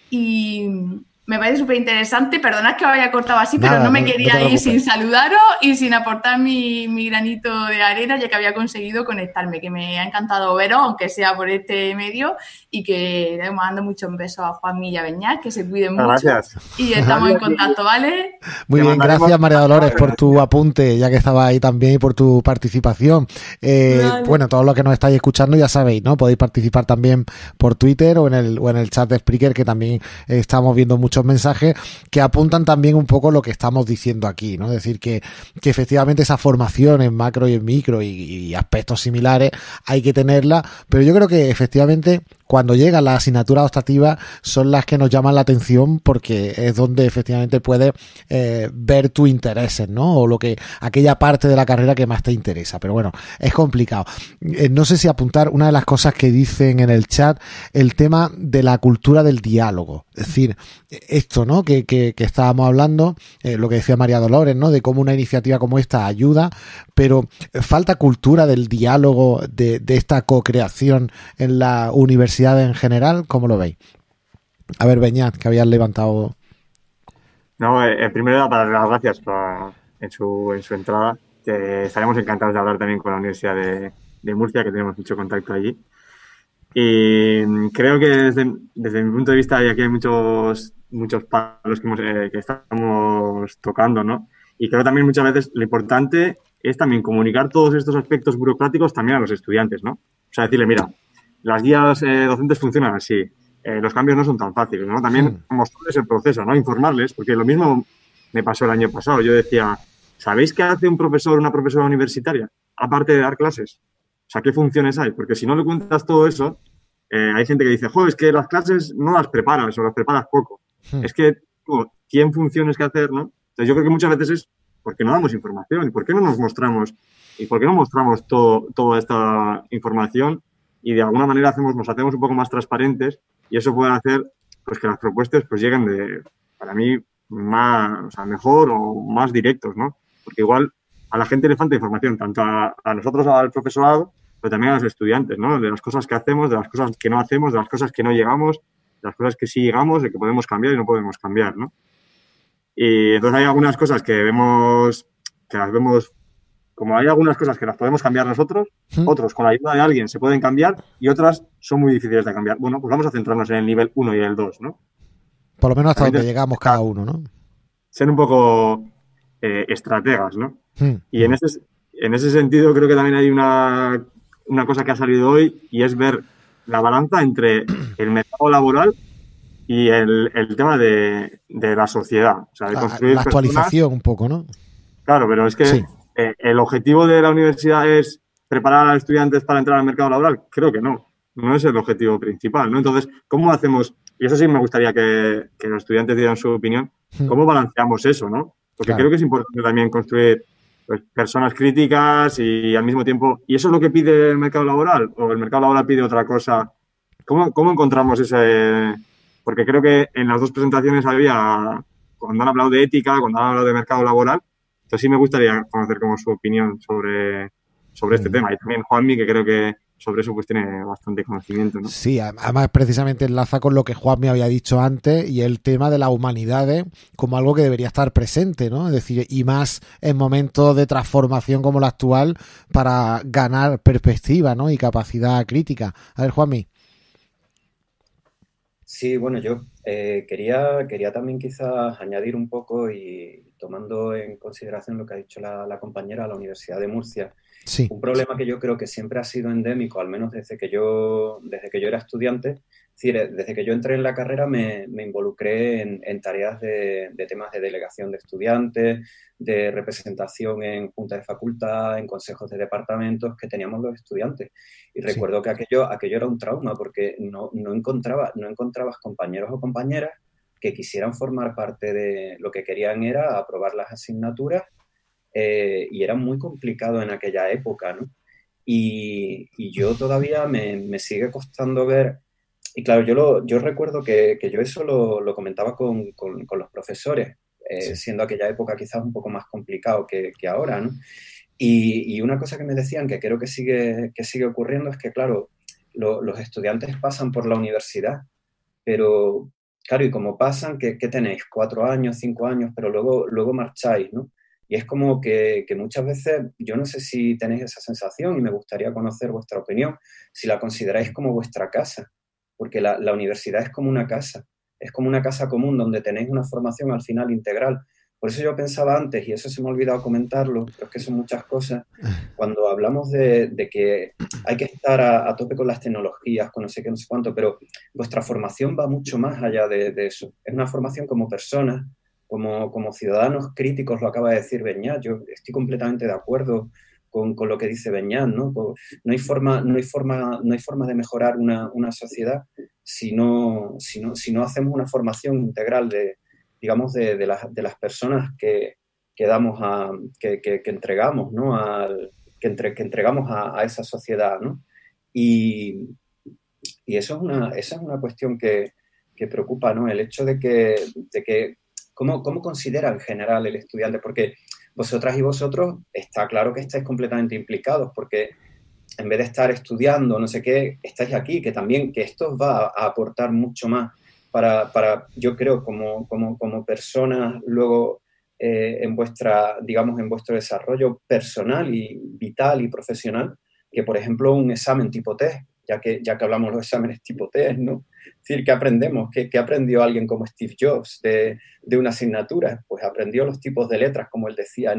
J: Y me parece súper interesante, perdonad que vaya cortado así, pero no me quería ir sin saludaros y sin aportar mi granito de arena, ya que había conseguido conectarme, que me ha encantado veros, aunque sea por este medio, y que le mando muchos besos a Juanmi y a Beñat, que se cuiden mucho.
F: Gracias.
J: Y estamos en contacto, ¿vale?
E: Muy bien, gracias María Dolores por tu apunte, ya que estaba ahí también, y por tu participación. Vale. Bueno, todos los que nos estáis escuchando ya sabéis, ¿no? Podéis participar también por Twitter o en el chat de Spreaker, que también estamos viendo muchos mensajes que apuntan también un poco lo que estamos diciendo aquí, ¿no? Es decir, que efectivamente esa formación en macro y en micro y aspectos similares hay que tenerla, pero yo creo que efectivamente cuando llegan las asignaturas optativas son las que nos llaman la atención, porque es donde efectivamente puedes ver tus intereses, ¿no? O aquella parte de la carrera que más te interesa. Pero bueno, es complicado. No sé si apuntar una de las cosas que dicen en el chat, el tema de la cultura del diálogo. Es decir, esto, ¿no? Que estábamos hablando, lo que decía María Dolores, ¿no? De cómo una iniciativa como esta ayuda, pero falta cultura del diálogo, de esta co-creación en la universidad en general. ¿Cómo lo veis? A ver, Beñat, que habías levantado.
F: No, primero para dar las gracias en su entrada, que estaremos encantados de hablar también con la Universidad de Murcia, que tenemos mucho contacto allí. Y creo que desde mi punto de vista, y aquí hay muchos palos que estamos tocando, ¿no? Y creo también muchas veces lo importante es también comunicar todos estos aspectos burocráticos también a los estudiantes, ¿no? O sea, decirle, mira, las guías docentes funcionan así, los cambios no son tan fáciles, ¿no? También mostrarles el proceso, ¿no? Informarles, porque lo mismo me pasó el año pasado. Yo decía, ¿sabéis qué hace un profesor o una profesora universitaria? Aparte de dar clases. O sea, ¿qué funciones hay? Porque si no le cuentas todo eso, hay gente que dice, joder, es que las clases no las preparas o las preparas poco. Es que 100 funciones que hacer, ¿no? Entonces yo creo que muchas veces es porque no damos información. ¿Y por qué no nos mostramos? ¿Y por qué no mostramos toda esta información? Y de alguna manera nos hacemos un poco más transparentes, y eso puede hacer pues que las propuestas pues lleguen para mí, más, o sea, mejor o más directos, ¿no? Porque igual a la gente le falta información, tanto a nosotros, al profesorado, pero también a los estudiantes, ¿no? De las cosas que hacemos, de las cosas que no hacemos, de las cosas que no llegamos. las cosas que sí llegamos, de que podemos cambiar y no podemos cambiar, ¿no? Y entonces hay algunas cosas que las vemos, como hay algunas cosas que las podemos cambiar nosotros, otros con la ayuda de alguien se pueden cambiar y otras son muy difíciles de cambiar. Bueno, pues vamos a centrarnos en el nivel 1 y el 2, ¿no?
E: Por lo menos hasta donde llegamos cada uno, ¿no?
F: Ser un poco estrategas, ¿no? Y en ese sentido creo que también hay una cosa que ha salido hoy y es ver la balanza entre el mercado laboral y el tema de la sociedad. O sea, de construir
E: la actualización un poco, ¿no?
F: Claro, pero es que sí. ¿El objetivo de la universidad es preparar a los estudiantes para entrar al mercado laboral? Creo que no. No es el objetivo principal, ¿no? Entonces, ¿cómo hacemos? Y eso sí me gustaría que los estudiantes dieran su opinión. ¿Cómo balanceamos eso, no? Porque creo que es importante también construir pues, personas críticas y al mismo tiempo... ¿Y eso es lo que pide el mercado laboral? ¿O el mercado laboral pide otra cosa? ¿Cómo encontramos ese...? Porque creo que en las dos presentaciones cuando han hablado de ética, cuando han hablado de mercado laboral, entonces sí me gustaría conocer como su opinión sobre este tema. Y también Juanmi, que creo que sobre eso pues tiene bastante conocimiento, ¿no?
E: Sí, además precisamente enlaza con lo que Juanmi había dicho antes y el tema de las humanidades como algo que debería estar presente, ¿no? Es decir, y más en momentos de transformación como la actual para ganar perspectiva, ¿no? Y capacidad crítica. A ver, Juanmi.
B: Sí, bueno, yo quería también quizás añadir un poco y tomando en consideración lo que ha dicho la compañera de la Universidad de Murcia,
E: sí.
B: Un problema que yo creo que siempre ha sido endémico, al menos desde que yo era estudiante, es decir, desde que yo entré en la carrera me involucré en tareas de temas de delegación de estudiantes, de representación en juntas de facultad, en consejos de departamentos que teníamos los estudiantes. Y recuerdo que aquello era un trauma porque no encontrabas compañeros o compañeras que quisieran formar parte de lo que querían era aprobar las asignaturas y era muy complicado en aquella época, ¿no? Y yo todavía me sigue costando ver, y claro, yo recuerdo que yo eso lo comentaba con los profesores, siendo aquella época quizás un poco más complicado que ahora, ¿no? Y una cosa que me decían que creo que sigue ocurriendo es que, claro, los estudiantes pasan por la universidad, pero, claro, y como pasan, ¿qué tenéis? 4 años, 5 años, pero luego marcháis, ¿no? Y es como que muchas veces, yo no sé si tenéis esa sensación y me gustaría conocer vuestra opinión, si la consideráis como vuestra casa, porque la universidad es como una casa común donde tenéis una formación al final integral. Por eso yo pensaba antes, y eso se me ha olvidado comentarlo, pero es que son muchas cosas, cuando hablamos de que hay que estar a tope con las tecnologías, con no sé qué, no sé cuánto, pero vuestra formación va mucho más allá de eso. Es una formación como personas, como ciudadanos críticos, lo acaba de decir Beñat. Yo estoy completamente de acuerdo con lo que dice Beñat, ¿no? No hay forma de mejorar una sociedad si no hacemos una formación integral de las personas que entregamos, ¿no? Que entregamos a esa sociedad, ¿no? Y eso es una cuestión que preocupa, ¿no? El hecho de que ¿cómo considera en general el estudiante? Porque vosotras y vosotros está claro que estáis completamente implicados, porque en vez de estar estudiando, no sé qué, estáis aquí, que esto os va a aportar mucho más para yo creo, como personas luego en vuestro desarrollo personal y vital y profesional, que por ejemplo un examen tipo test, ya que hablamos de los exámenes tipo test, ¿no? Es decir, ¿qué aprendemos? ¿Qué aprendió alguien como Steve Jobs de una asignatura? Pues aprendió los tipos de letras, como él decía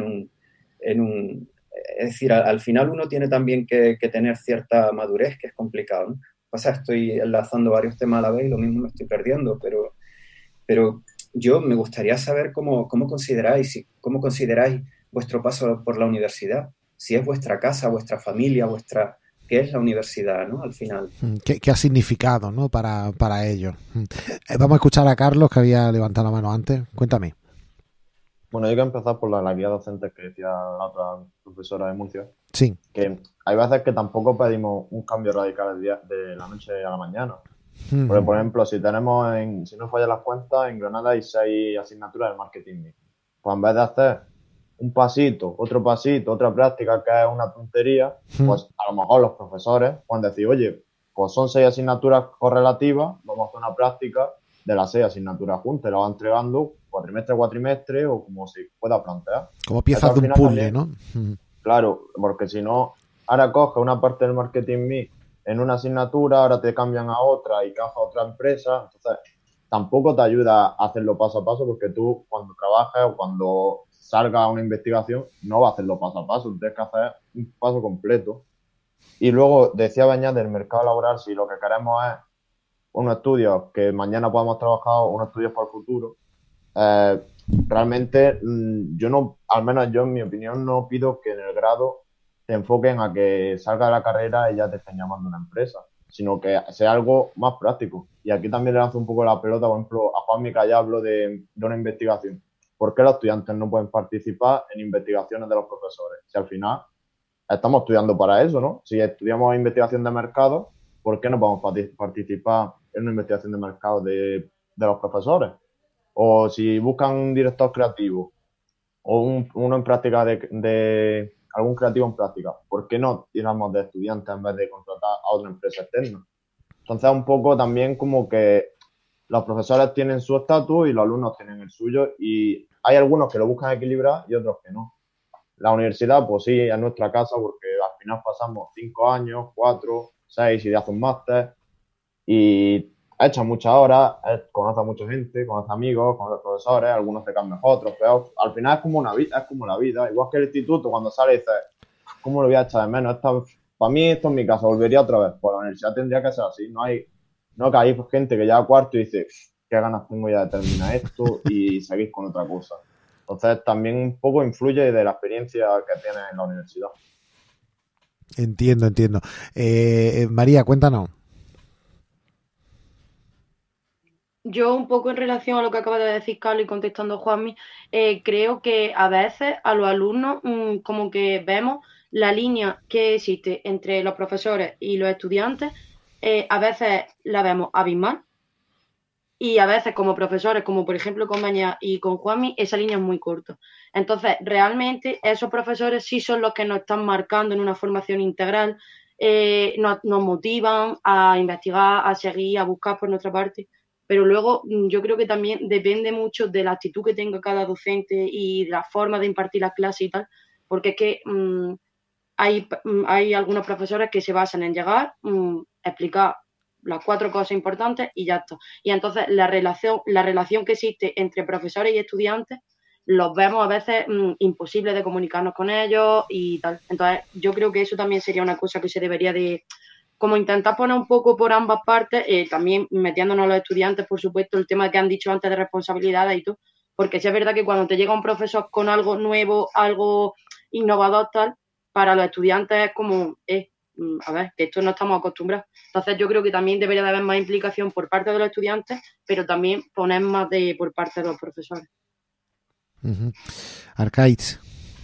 B: es decir, al final uno tiene también que tener cierta madurez, que es complicado, ¿no? O sea, estoy enlazando varios temas a la vez y lo mismo me estoy perdiendo, pero yo me gustaría saber cómo consideráis vuestro paso por la universidad, si es vuestra casa, vuestra familia, ¿qué es la universidad, ¿no? Al final.
E: ¿Qué ha significado, ¿no? para ellos? Vamos a escuchar a Carlos, que había levantado la mano antes. Cuéntame.
D: Bueno, yo quiero empezar por la guía docente que decía la otra profesora de Murcia.
E: Sí.
D: Que hay veces que tampoco pedimos un cambio radical de la noche a la mañana. Porque, por ejemplo, si no fallan las cuentas, en Granada hay 6 asignaturas de marketing. Pues en vez de hacer un pasito, otro pasito, otra práctica que es una tontería, pues a lo mejor los profesores pueden decir, oye, pues son 6 asignaturas correlativas, vamos a hacer una práctica de las 6 asignaturas juntas, la va entregando cuatrimestre a cuatrimestre o como se pueda plantear.
E: Como piezas de un puzzle, ¿no?
D: Claro, porque si no, ahora coges una parte del marketing mix en una asignatura, ahora te cambian a otra y cajas a otra empresa, entonces tampoco te ayuda a hacerlo paso a paso porque tú cuando trabajes o cuando salga una investigación no vas a hacerlo paso a paso, tienes que hacer un paso completo. Y luego decía Beñat del mercado laboral, si lo que queremos es unos estudios que mañana podamos trabajar, unos estudios para el futuro, realmente yo no, al menos yo en mi opinión, no pido que en el grado te enfoquen a que salga de la carrera y ya te estén llamando a una empresa, sino que sea algo más práctico. Y aquí también le lanzo un poco la pelota, por ejemplo, a Juanmi, que ya hablo de una investigación. ¿Por qué los estudiantes no pueden participar en investigaciones de los profesores? Si al final estamos estudiando para eso, ¿no? Si estudiamos investigación de mercado, ¿por qué no podemos participar en una investigación de mercado de los profesores? O si buscan un director creativo o uno en práctica de algún creativo en práctica, ¿por qué no tiramos de estudiantes en vez de contratar a otra empresa externa? Entonces, un poco también como que los profesores tienen su estatus y los alumnos tienen el suyo y hay algunos que lo buscan equilibrar y otros que no. La universidad, pues sí, es nuestra casa porque al final pasamos 5 años, 4, 6 y de hace un máster y echa muchas horas, conoce a mucha gente, conoce amigos, conoce profesores, algunos te caen mejor, otros peor. Al final es como una vida, es como la vida. Igual que el instituto, cuando sale dices, ¿cómo lo voy a echar de menos? Para mí esto es mi casa, volvería otra vez. Pues la universidad tendría que ser así. No que hay gente que ya a cuarto y dice, qué ganas tengo ya de terminar esto y seguir con otra cosa. Entonces también un poco influye de la experiencia que tienes en la universidad.
E: Entiendo. María, cuéntanos.
H: Yo un poco en relación a lo que acaba de decir Carlos y contestando Juanmi, creo que a veces a los alumnos como que vemos la línea que existe entre los profesores y los estudiantes, a veces la vemos abismal y a veces como profesores, como por ejemplo con Beñat y con Juanmi, esa línea es muy corta. Entonces, realmente esos profesores sí son los que nos están marcando en una formación integral, nos motivan a investigar, a seguir, a buscar por nuestra parte. Pero luego yo creo que también depende mucho de la actitud que tenga cada docente y de la forma de impartir la clase y tal, porque es que hay algunos profesores que se basan en llegar, explicar las 4 cosas importantes y ya está. Y entonces la relación que existe entre profesores y estudiantes los vemos a veces imposibles de comunicarnos con ellos y tal. Entonces yo creo que eso también sería una cosa que se debería de como intentar poner un poco por ambas partes, también metiéndonos a los estudiantes, por supuesto, el tema que han dicho antes de responsabilidades y todo, porque sí es verdad que cuando te llega un profesor con algo nuevo, algo innovador, tal, para los estudiantes es como, a ver, que esto no estamos acostumbrados. Entonces yo creo que también debería de haber más implicación por parte de los estudiantes, pero también poner más por parte de los profesores.
E: Arcaiz.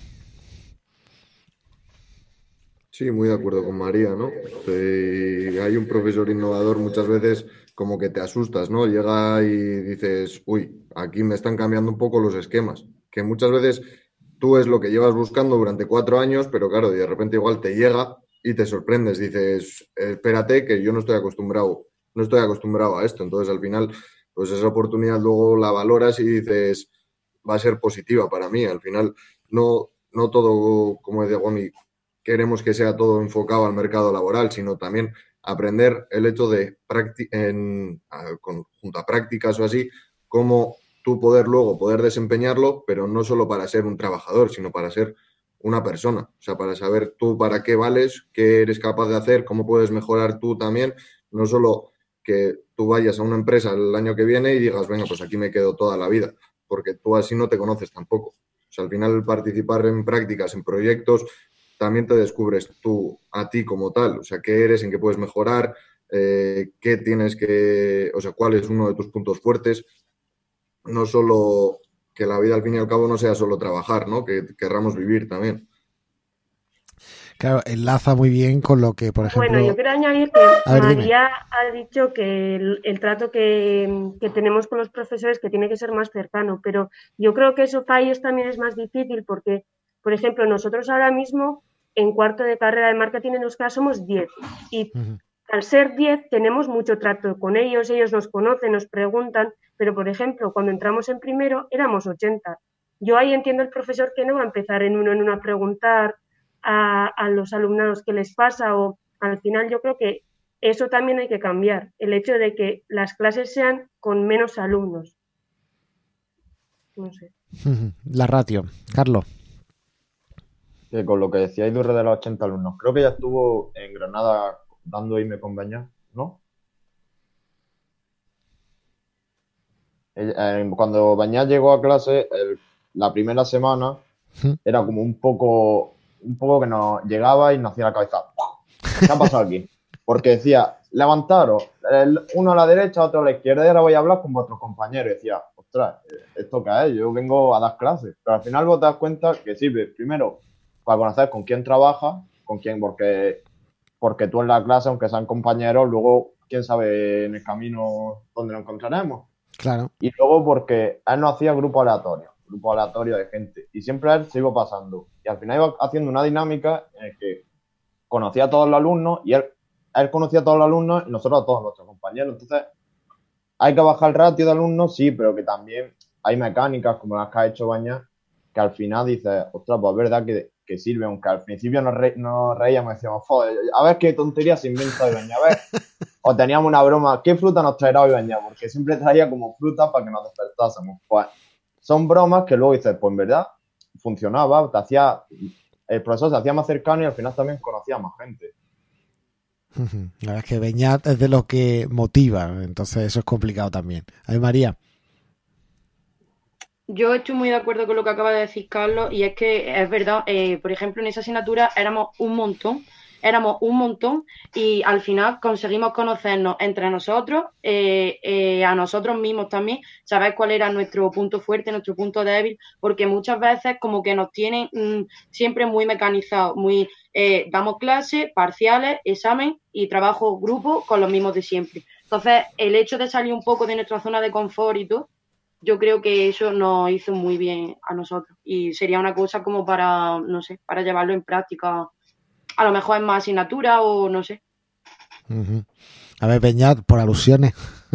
G: Sí, muy de acuerdo con María, ¿no? Hay un profesor innovador muchas veces como que te asustas, ¿no? Llega y dices, uy, aquí me están cambiando un poco los esquemas, que muchas veces tú es lo que llevas buscando durante 4 años, pero claro, de repente igual te llega y te sorprendes, dices, espérate que yo no estoy acostumbrado a esto, entonces al final, pues esa oportunidad luego la valoras y dices, va a ser positiva para mí, al final no todo, como decía Gomi, queremos que sea todo enfocado al mercado laboral, sino también aprender el hecho de, junto a prácticas o así, cómo tú poder desempeñarlo, pero no solo para ser un trabajador, sino para ser una persona. O sea, para saber tú para qué vales, qué eres capaz de hacer, cómo puedes mejorar tú también, no solo que tú vayas a una empresa el año que viene y digas, venga, pues aquí me quedo toda la vida, porque tú así no te conoces tampoco. O sea, al final participar en prácticas, en proyectos, también te descubres tú a ti como tal, o sea, qué eres, en qué puedes mejorar, qué tienes que, o sea, cuál es uno de tus puntos fuertes, no solo que la vida al fin y al cabo no sea solo trabajar, ¿no? Que querramos vivir también.
E: Claro, enlaza muy bien con lo que, por ejemplo...
I: Bueno, yo quiero añadir que María ha dicho que el trato que tenemos con los profesores que tiene que ser más cercano, pero yo creo que eso para ellos también es más difícil porque, por ejemplo, nosotros ahora mismo en cuarto de carrera de marketing en Euskera somos 10 y al ser 10 tenemos mucho trato con ellos nos conocen, nos preguntan, pero por ejemplo, cuando entramos en primero éramos 80. Yo ahí entiendo el profesor que no va a empezar en uno a preguntar a los alumnados qué les pasa, o al final yo creo que eso también hay que cambiar, el hecho de que las clases sean con menos alumnos. No sé.
E: La ratio. Carlos.
D: Que con lo que decíais de los 80 alumnos, creo que ya estuvo en Granada dando IME con Beñat, ¿no? Cuando Beñat llegó a clase, la primera semana era como un poco que nos llegaba y nos hacía la cabeza. ¿Qué ha pasado aquí? Porque decía, levantaros, uno a la derecha, otro a la izquierda, y ahora voy a hablar con vuestros compañeros. Y decía, ostras, ¿esto qué es? Yo vengo a dar clases. Pero al final vos te das cuenta que sirve, primero, para conocer con quién trabajas, con quién, porque tú en la clase, aunque sean compañeros, luego, quién sabe en el camino dónde nos encontraremos.
E: Claro.
D: Y luego porque él nos hacía grupo aleatorio de gente. Y siempre él se iba pasando. Y al final iba haciendo una dinámica en la que conocía a todos los alumnos y él conocía a todos los alumnos y nosotros a todos nuestros compañeros. Entonces, hay que bajar el ratio de alumnos, sí, pero que también hay mecánicas como las que ha hecho Beñat, que al final dices, ostras, pues es verdad que sirve, aunque al principio nos reíamos y decíamos, joder, a ver qué tontería se inventa hoy Beñat, a ver. O teníamos una broma, ¿qué fruta nos traerá hoy Beñat? Porque siempre traía como fruta para que nos despertásemos. Pues son bromas que luego dices, pues en verdad funcionaba, el profesor se hacía más cercano y al final también conocía a más gente.
E: La verdad es que Beñat es de lo que motiva, entonces eso es complicado también. A ver, María.
H: Yo estoy muy de acuerdo con lo que acaba de decir Carlos, y es que es verdad, por ejemplo, en esa asignatura éramos un montón, y al final conseguimos conocernos entre nosotros, a nosotros mismos también, saber cuál era nuestro punto fuerte, nuestro punto débil, porque muchas veces como que nos tienen siempre muy mecanizados, damos clases, parciales, examen y trabajo grupo con los mismos de siempre. Entonces, el hecho de salir un poco de nuestra zona de confort y todo, yo creo que eso nos hizo muy bien a nosotros y sería una cosa como para, no sé, para llevarlo en práctica, a lo mejor en más asignaturas o no sé.
E: A ver, Beñat, por alusiones.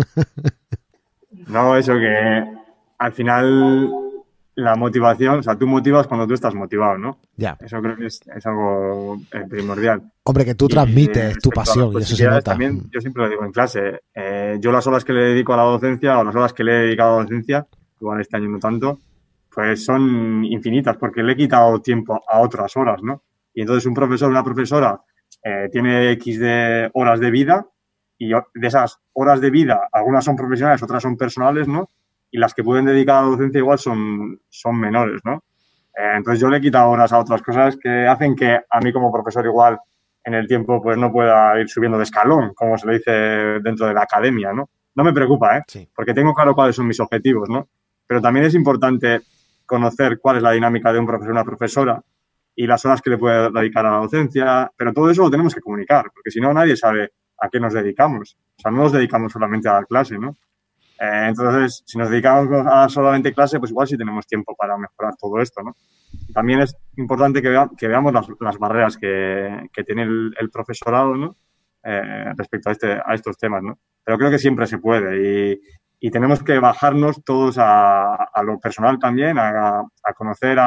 F: No, eso que al final la motivación, o sea, tú motivas cuando tú estás motivado, ¿no?
E: Ya.
F: Eso creo que es algo primordial.
E: Hombre, que tú transmites tu pasión y eso se nota.
F: También, yo siempre lo digo en clase, yo las horas que le dedico a la docencia o las horas que le he dedicado a la docencia, igual este año no tanto, pues son infinitas porque le he quitado tiempo a otras horas, ¿no? Y entonces un profesor o una profesora tiene X de horas de vida y de esas horas de vida, algunas son profesionales, otras son personales, ¿no? Y las que pueden dedicar a la docencia igual son menores, ¿no? Entonces yo le he quitado horas a otras cosas que hacen que a mí como profesor igual en el tiempo pues no pueda ir subiendo de escalón, como se le dice dentro de la academia, ¿no? No me preocupa,
E: Sí.
F: Porque tengo claro cuáles son mis objetivos, ¿no? Pero también es importante conocer cuál es la dinámica de un profesor o una profesora y las horas que le puede dedicar a la docencia, pero todo eso lo tenemos que comunicar, porque si no nadie sabe a qué nos dedicamos. O sea, no nos dedicamos solamente a dar clase, ¿no? Entonces, si nos dedicamos a solamente clase, pues igual sí tenemos tiempo para mejorar todo esto, ¿no? También es importante que veamos las barreras que tiene el profesorado, ¿no? Respecto a estos temas, ¿no? Pero creo que siempre se puede y tenemos que bajarnos todos a lo personal también, a conocer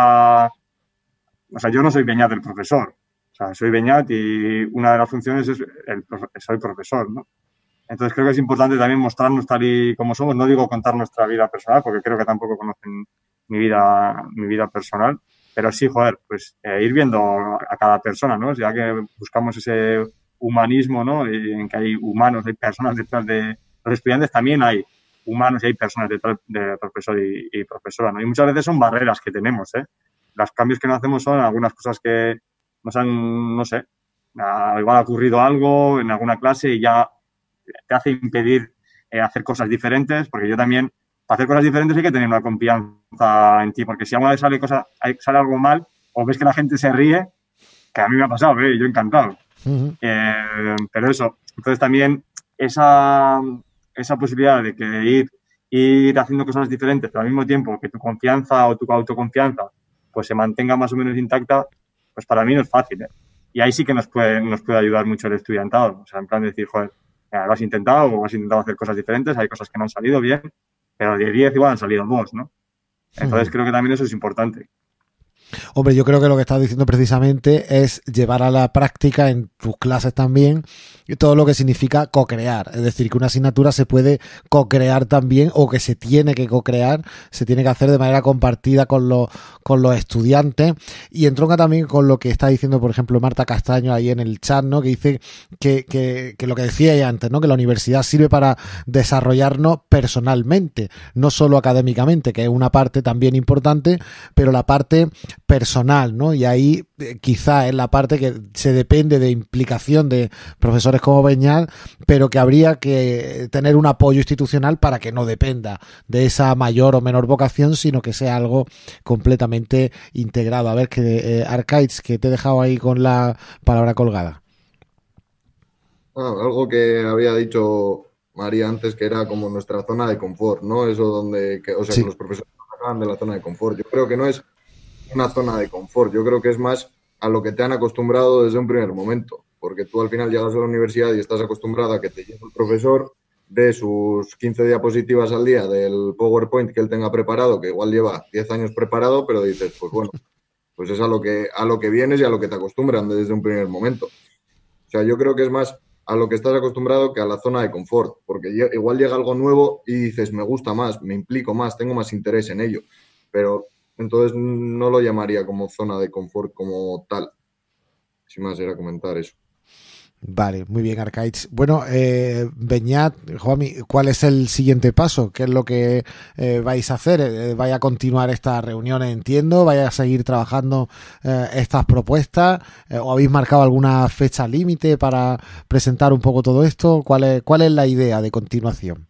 F: o sea, yo no soy Beñat el profesor, o sea, soy Beñat y una de las funciones es soy profesor, ¿no? Entonces creo que es importante también mostrarnos tal y como somos. No digo contar nuestra vida personal, porque creo que tampoco conocen mi vida personal. Pero sí, joder, pues ir viendo a cada persona, ¿no? Ya que buscamos ese humanismo, ¿no? Y en que hay humanos, hay personas detrás de los estudiantes, también hay humanos y hay personas detrás de profesor y profesora, ¿no? Y muchas veces son barreras que tenemos, ¿eh? Los cambios que no hacemos son algunas cosas que nos han, no sé, igual ha ocurrido algo en alguna clase y ya te hace impedir hacer cosas diferentes, porque yo también, para hacer cosas diferentes hay que tener una confianza en ti, porque si alguna vez sale algo mal, o ves que la gente se ríe, que a mí me ha pasado, yo encantado. Pero eso, entonces también esa posibilidad de que ir haciendo cosas diferentes, pero al mismo tiempo que tu confianza o tu autoconfianza pues se mantenga más o menos intacta, pues para mí no es fácil, Y ahí sí que nos puede ayudar mucho el estudiantado. O sea, en plan de decir, joder, lo has intentado o has intentado hacer cosas diferentes, hay cosas que no han salido bien, pero de 10 igual han salido 2, ¿no? Entonces creo que también eso es importante.
E: Hombre, yo creo que lo que estás diciendo precisamente es llevar a la práctica en tus clases también todo lo que significa co-crear. Es decir, que una asignatura se puede co-crear también, o que se tiene que co-crear, se tiene que hacer de manera compartida con los estudiantes. Y entronca también con lo que está diciendo, por ejemplo, Marta Castaño ahí en el chat, ¿no? Que dice que lo que decía ella antes, ¿no? Que la universidad sirve para desarrollarnos personalmente, no solo académicamente, que es una parte también importante, pero la parte personal, ¿no? Y ahí quizá es la parte que se depende de implicación de profesores como Beñat, pero que habría que tener un apoyo institucional para que no dependa de esa mayor o menor vocación, sino que sea algo completamente integrado. A ver, que Arcaids, que te he dejado ahí con la palabra colgada.
G: Algo que había dicho María antes, que era como nuestra zona de confort, ¿no? Eso donde, que los profesores nos sacaban de la zona de confort. Yo creo que no es una zona de confort, yo creo que es más a lo que te han acostumbrado desde un primer momento, porque tú al final llegas a la universidad y estás acostumbrado a que te llegue el profesor de sus 15 diapositivas al día del PowerPoint que él tenga preparado, que igual lleva 10 años preparado, pero dices, pues bueno, pues es a lo que vienes y a lo que te acostumbran desde un primer momento. O sea, yo creo que es más a lo que estás acostumbrado que a la zona de confort, porque igual llega algo nuevo y dices, me gusta más, me implico más, tengo más interés en ello, pero entonces no lo llamaría como zona de confort como tal. Sin más, era comentar eso.
E: Vale, muy bien, Arcaids. Bueno, Beñat, Juanmi, ¿cuál es el siguiente paso? ¿Qué es lo que vais a hacer? ¿Vais a continuar estas reuniones, entiendo? ¿Vais a seguir trabajando estas propuestas? ¿O habéis marcado alguna fecha límite para presentar un poco todo esto? ¿Cuál es la idea de continuación?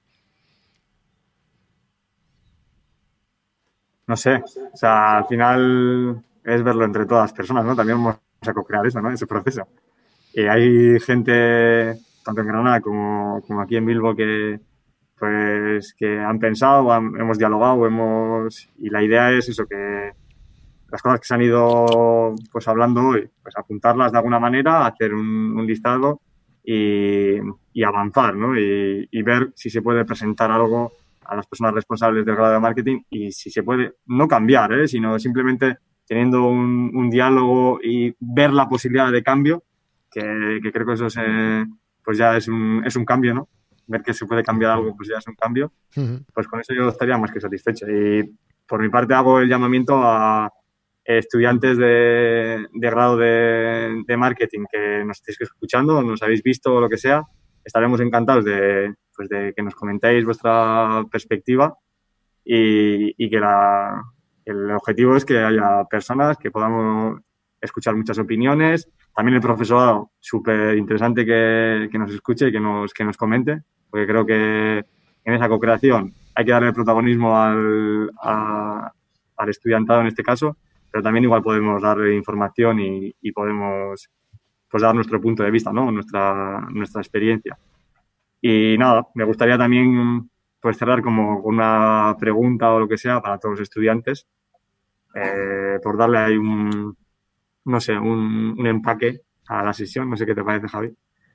F: No sé, o sea, al final es verlo entre todas las personas, ¿no? También vamos a co-crear eso, ¿no? Ese proceso. Y hay gente, tanto en Granada como aquí en Bilbo, que han pensado, hemos dialogado, y la idea es eso, que las cosas que se han ido pues hablando hoy, pues apuntarlas de alguna manera, hacer un listado y avanzar, ¿no? Y ver si se puede presentar algo a las personas responsables del grado de marketing, y si se puede, no cambiar, sino simplemente teniendo un diálogo y ver la posibilidad de cambio, que creo que eso pues ya es un cambio, ¿no? Ver que se puede cambiar algo, pues ya es un cambio. Pues con eso yo estaría más que satisfecho. Y por mi parte hago el llamamiento a estudiantes de grado de marketing que nos estéis escuchando, nos habéis visto o lo que sea. Estaremos encantados de que nos comentéis vuestra perspectiva, y que el objetivo es que haya personas que podamos escuchar muchas opiniones. También el profesorado, súper interesante que nos escuche y que nos comente, porque creo que en esa co-creación hay que darle protagonismo al estudiantado en este caso, pero también igual podemos darle información y podemos pues dar nuestro punto de vista, ¿no? Nuestra experiencia. Y nada, me gustaría también pues cerrar como con una pregunta o lo que sea para todos los estudiantes, por darle ahí un empaque a la sesión. No sé qué te parece, Javi.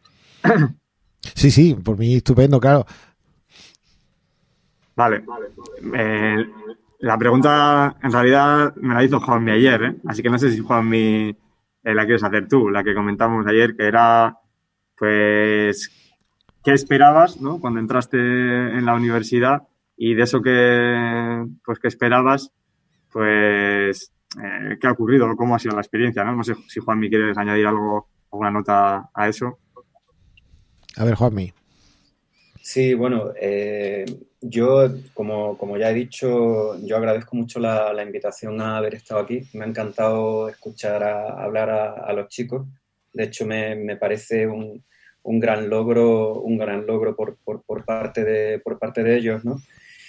E: Sí, por mí estupendo, claro.
F: Vale. La pregunta en realidad me la hizo Juanmi ayer, así que no sé si Juanmi la quieres hacer tú, la que comentamos ayer, que era pues ¿qué esperabas, ¿no? Cuando entraste en la universidad, y de eso que esperabas, pues ¿qué ha ocurrido? ¿Cómo ha sido la experiencia, no? No sé si Juanmi quieres añadir algo, alguna nota a eso.
E: A ver, Juanmi.
B: Sí, bueno, yo, como ya he dicho, yo agradezco mucho la invitación a haber estado aquí. Me ha encantado escuchar hablar a los chicos. De hecho, me parece un gran logro por parte de ellos, ¿no?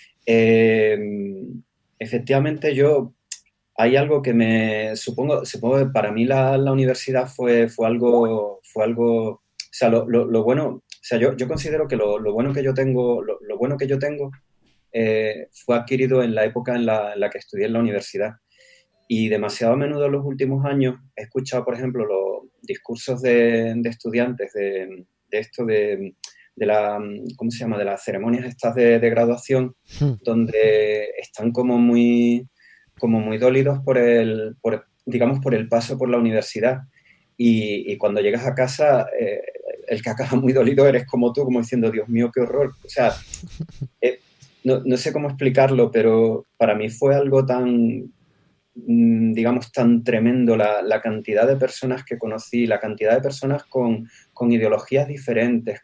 B: Efectivamente, hay algo que supongo que para mí la universidad fue algo, o sea, lo bueno. O sea, yo considero que lo bueno que yo tengo, fue adquirido en la época en la que estudié en la universidad. Y demasiado a menudo en los últimos años he escuchado, por ejemplo, los discursos de estudiantes de esto de la, ¿cómo se llama?, de las ceremonias estas de graduación, donde están como muy dolidos digamos, por el paso por la universidad. Y cuando llegas a casa, el que acaba muy dolido eres como tú, como diciendo, Dios mío, qué horror. O sea, no sé cómo explicarlo, pero para mí fue algo tan, digamos, tan tremendo la cantidad de personas que conocí, la cantidad de personas con ideologías diferentes,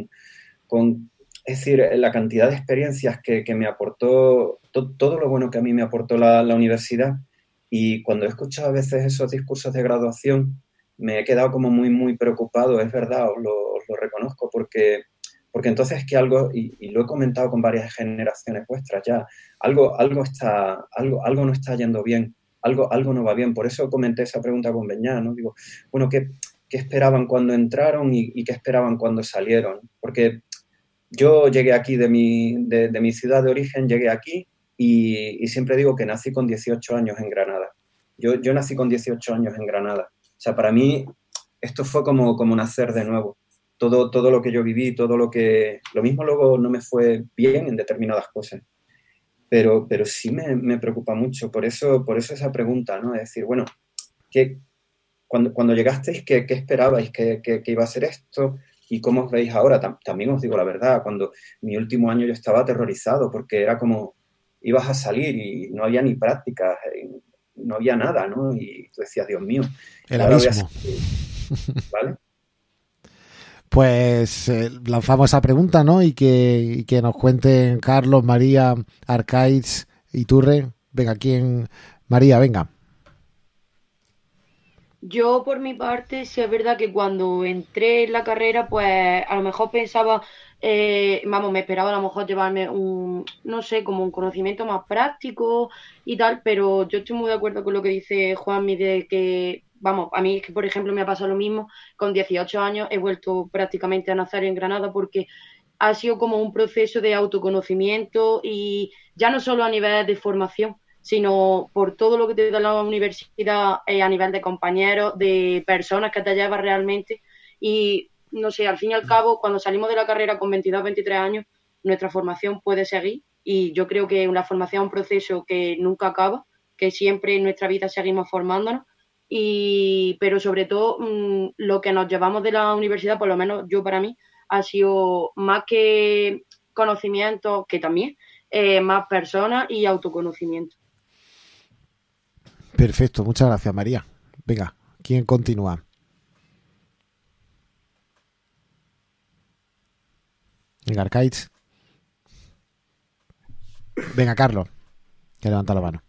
B: es decir, la cantidad de experiencias que me aportó, todo lo bueno que a mí me aportó la universidad. Y cuando he escuchado a veces esos discursos de graduación, me he quedado como muy, muy preocupado, es verdad, os lo reconozco, porque entonces que algo, y lo he comentado con varias generaciones vuestras ya, algo no está yendo bien, algo no va bien. Por eso comenté esa pregunta con Beñat, ¿no? Digo, bueno, ¿qué esperaban cuando entraron y qué esperaban cuando salieron? Porque yo llegué aquí de mi ciudad de origen, llegué aquí y siempre digo que nací con 18 años en Granada. Yo nací con 18 años en Granada. O sea, para mí esto fue como nacer de nuevo. Todo lo que yo viví, lo mismo luego no me fue bien en determinadas cosas. Pero sí me preocupa mucho. Por eso esa pregunta, ¿no? Es decir, bueno, cuando llegasteis, ¿qué esperabais? ¿Qué iba a ser esto? ¿Y cómo os veis ahora? También os digo la verdad, cuando mi último año yo estaba aterrorizado porque era como, ibas a salir y no había ni prácticas, no había nada, ¿no? Y tú decías, Dios mío.
E: El abismo.
B: ¿Vale?
E: Pues lanzamos esa pregunta, ¿no? Y que nos cuenten Carlos, María, Arcaiz y Turre. Venga, María, venga.
H: Yo, por mi parte, sí es verdad que cuando entré en la carrera, pues a lo mejor pensaba, me esperaba a lo mejor llevarme no sé, como un conocimiento más práctico y tal, pero yo estoy muy de acuerdo con lo que dice Juanmi de que, a mí es que, por ejemplo, me ha pasado lo mismo. Con 18 años he vuelto prácticamente a nacer en Granada porque ha sido como un proceso de autoconocimiento y ya no solo a nivel de formación, sino por todo lo que te da la universidad a nivel de compañeros, de personas que te llevas realmente. Y no sé, al fin y al cabo, cuando salimos de la carrera con 22, 23 años, nuestra formación puede seguir. Y yo creo que la formación es un proceso que nunca acaba, que siempre en nuestra vida seguimos formándonos. Pero sobre todo, lo que nos llevamos de la universidad, por lo menos yo para mí, ha sido más que conocimiento, que también, más personas y autoconocimiento.
E: Perfecto, muchas gracias, María. Venga, ¿quién continúa? Venga, Arcaiz. Venga, Carlos, que levanta la mano.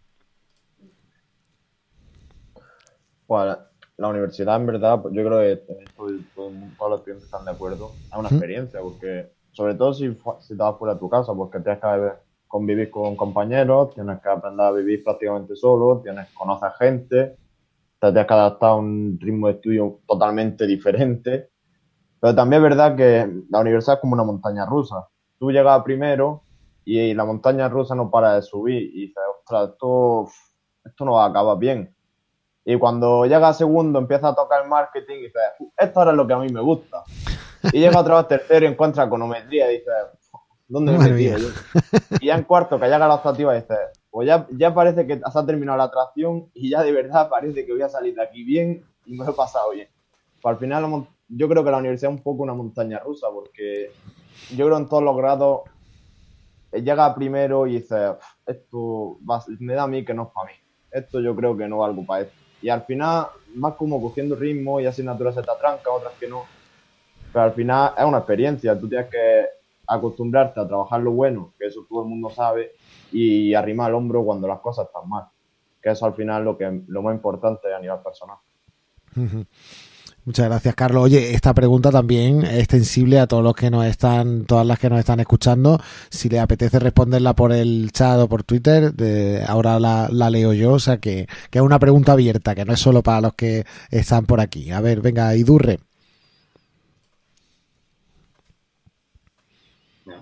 D: Pues la universidad, en verdad, yo creo que todos los estudiantes están de acuerdo. Es una experiencia, porque sobre todo si te vas fuera de tu casa, porque tienes que convivir con compañeros, tienes que aprender a vivir prácticamente solo, tienes que conocer gente, te tienes que adaptar a un ritmo de estudio totalmente diferente. Pero también es verdad que la universidad es como una montaña rusa. Tú llegas primero y la montaña rusa no para de subir y dices, ostras, esto no va a acabar bien. Y cuando llega a segundo empieza a tocar el marketing y dices, esto ahora es lo que a mí me gusta. Y llega otra vez tercero y encuentra econometría y dices, ¿dónde me he metido yo? Y ya en cuarto, que llega la optativa, dices, pues ya parece que se ha terminado la atracción y ya de verdad parece que voy a salir de aquí bien y me lo he pasado bien. Pues al final yo creo que la universidad es un poco una montaña rusa, porque yo creo en todos los grados llega primero y dices, esto me da a mí que no es para mí. Esto yo creo que no valgo para esto. Y al final vas como cogiendo ritmo y asignaturas se te atrancan, otras que no. Pero al final es una experiencia. Tú tienes que acostumbrarte a trabajar lo bueno, que eso todo el mundo sabe, y arrimar el hombro cuando las cosas están mal. Que eso al final es lo más importante a nivel personal.
E: Muchas gracias, Carlos. Oye, esta pregunta también es extensible a todas las que nos están escuchando. Si les apetece responderla por el chat o por Twitter, ahora la leo yo. O sea que es una pregunta abierta, que no es solo para los que están por aquí. A ver, venga, Idurre.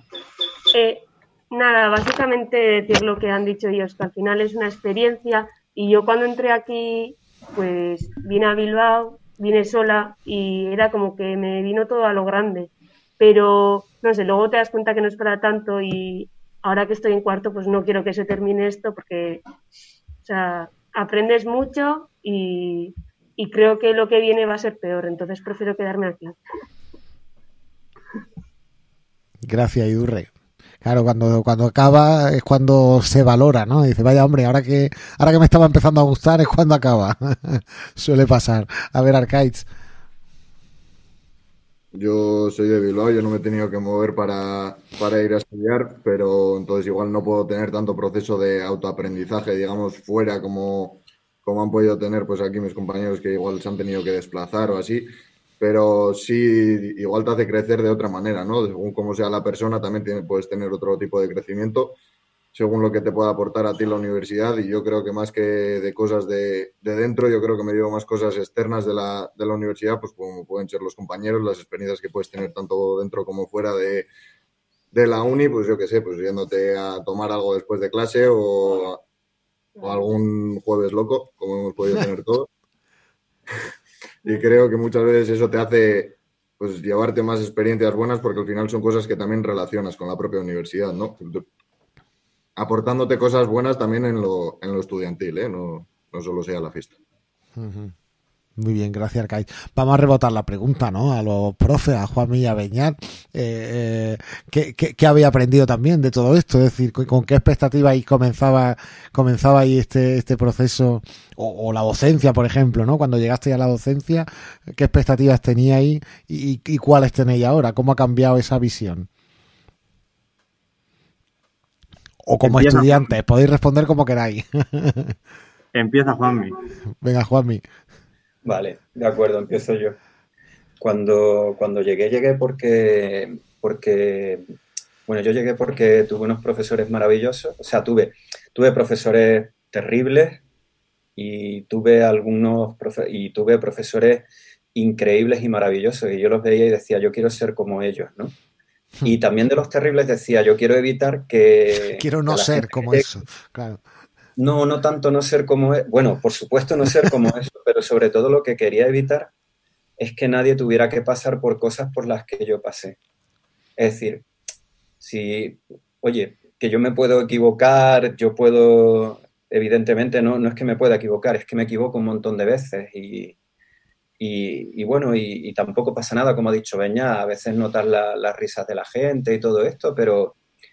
I: Nada, básicamente decir lo que han dicho ellos, que al final es una experiencia Y yo cuando entré aquí, pues vine a Bilbao, vine sola y era como que me vino todo a lo grande. Pero, no sé, luego te das cuenta que no es para tanto y ahora que estoy en cuarto, pues no quiero que se termine esto porque, o sea, aprendes mucho y creo que lo que viene va a ser peor, entonces prefiero quedarme aquí.
E: Gracias, Idurre. Claro, cuando acaba es cuando se valora, ¿no? Dice, vaya hombre, ahora que me estaba empezando a gustar es cuando acaba. Suele pasar. A ver, Arcaiz.
G: Yo soy de Bilbao, yo no me he tenido que mover para ir a estudiar, pero entonces igual no puedo tener tanto proceso de autoaprendizaje, digamos, fuera como han podido tener pues aquí mis compañeros que igual se han tenido que desplazar o así, pero sí, igual te hace crecer de otra manera, ¿no? Según cómo sea la persona, también puedes tener otro tipo de crecimiento, según lo que te pueda aportar a ti la universidad, y yo creo que más que de cosas de dentro, yo creo que me llevo más cosas externas de la universidad, pues como pueden ser los compañeros, las experiencias que puedes tener tanto dentro como fuera de la uni, pues yo qué sé, pues yéndote a tomar algo después de clase o algún jueves loco, como hemos podido tener todos. Y creo que muchas veces eso te hace pues llevarte más experiencias buenas porque al final son cosas que también relacionas con la propia universidad, ¿no? Aportándote cosas buenas también en lo estudiantil, ¿eh? No solo sea la fiesta.
E: Uh-huh. Muy bien, gracias, Arcaiz. Vamos a rebotar la pregunta, ¿no? A los profes, a Juanmi y a Beñat. ¿Qué había aprendido también de todo esto? Es decir, ¿con qué expectativas comenzaba ahí este proceso? O la docencia, por ejemplo, ¿no? Cuando llegaste a la docencia, ¿qué expectativas teníais y cuáles tenéis ahora? ¿Cómo ha cambiado esa visión? O como estudiantes, podéis responder como queráis.
F: Empieza Juanmi.
E: Venga, Juanmi.
B: Vale, de acuerdo, empiezo yo. Cuando llegué porque, bueno, yo llegué porque tuve unos profesores maravillosos, o sea, tuve profesores terribles y tuve profesores increíbles y maravillosos, y yo los veía y decía, yo quiero ser como ellos, ¿no? Y también de los terribles decía, yo quiero evitar que...
E: Quiero no ser como eso, claro.
B: No tanto no ser como... Bueno, por supuesto no ser como eso, pero sobre todo lo que quería evitar es que nadie tuviera que pasar por cosas por las que yo pasé. Es decir, oye, que yo me puedo equivocar, yo puedo... Evidentemente no es que me pueda equivocar, es que me equivoco un montón de veces y bueno, y tampoco pasa nada, como ha dicho Beñat, a veces notas las risas de la gente y todo esto, pero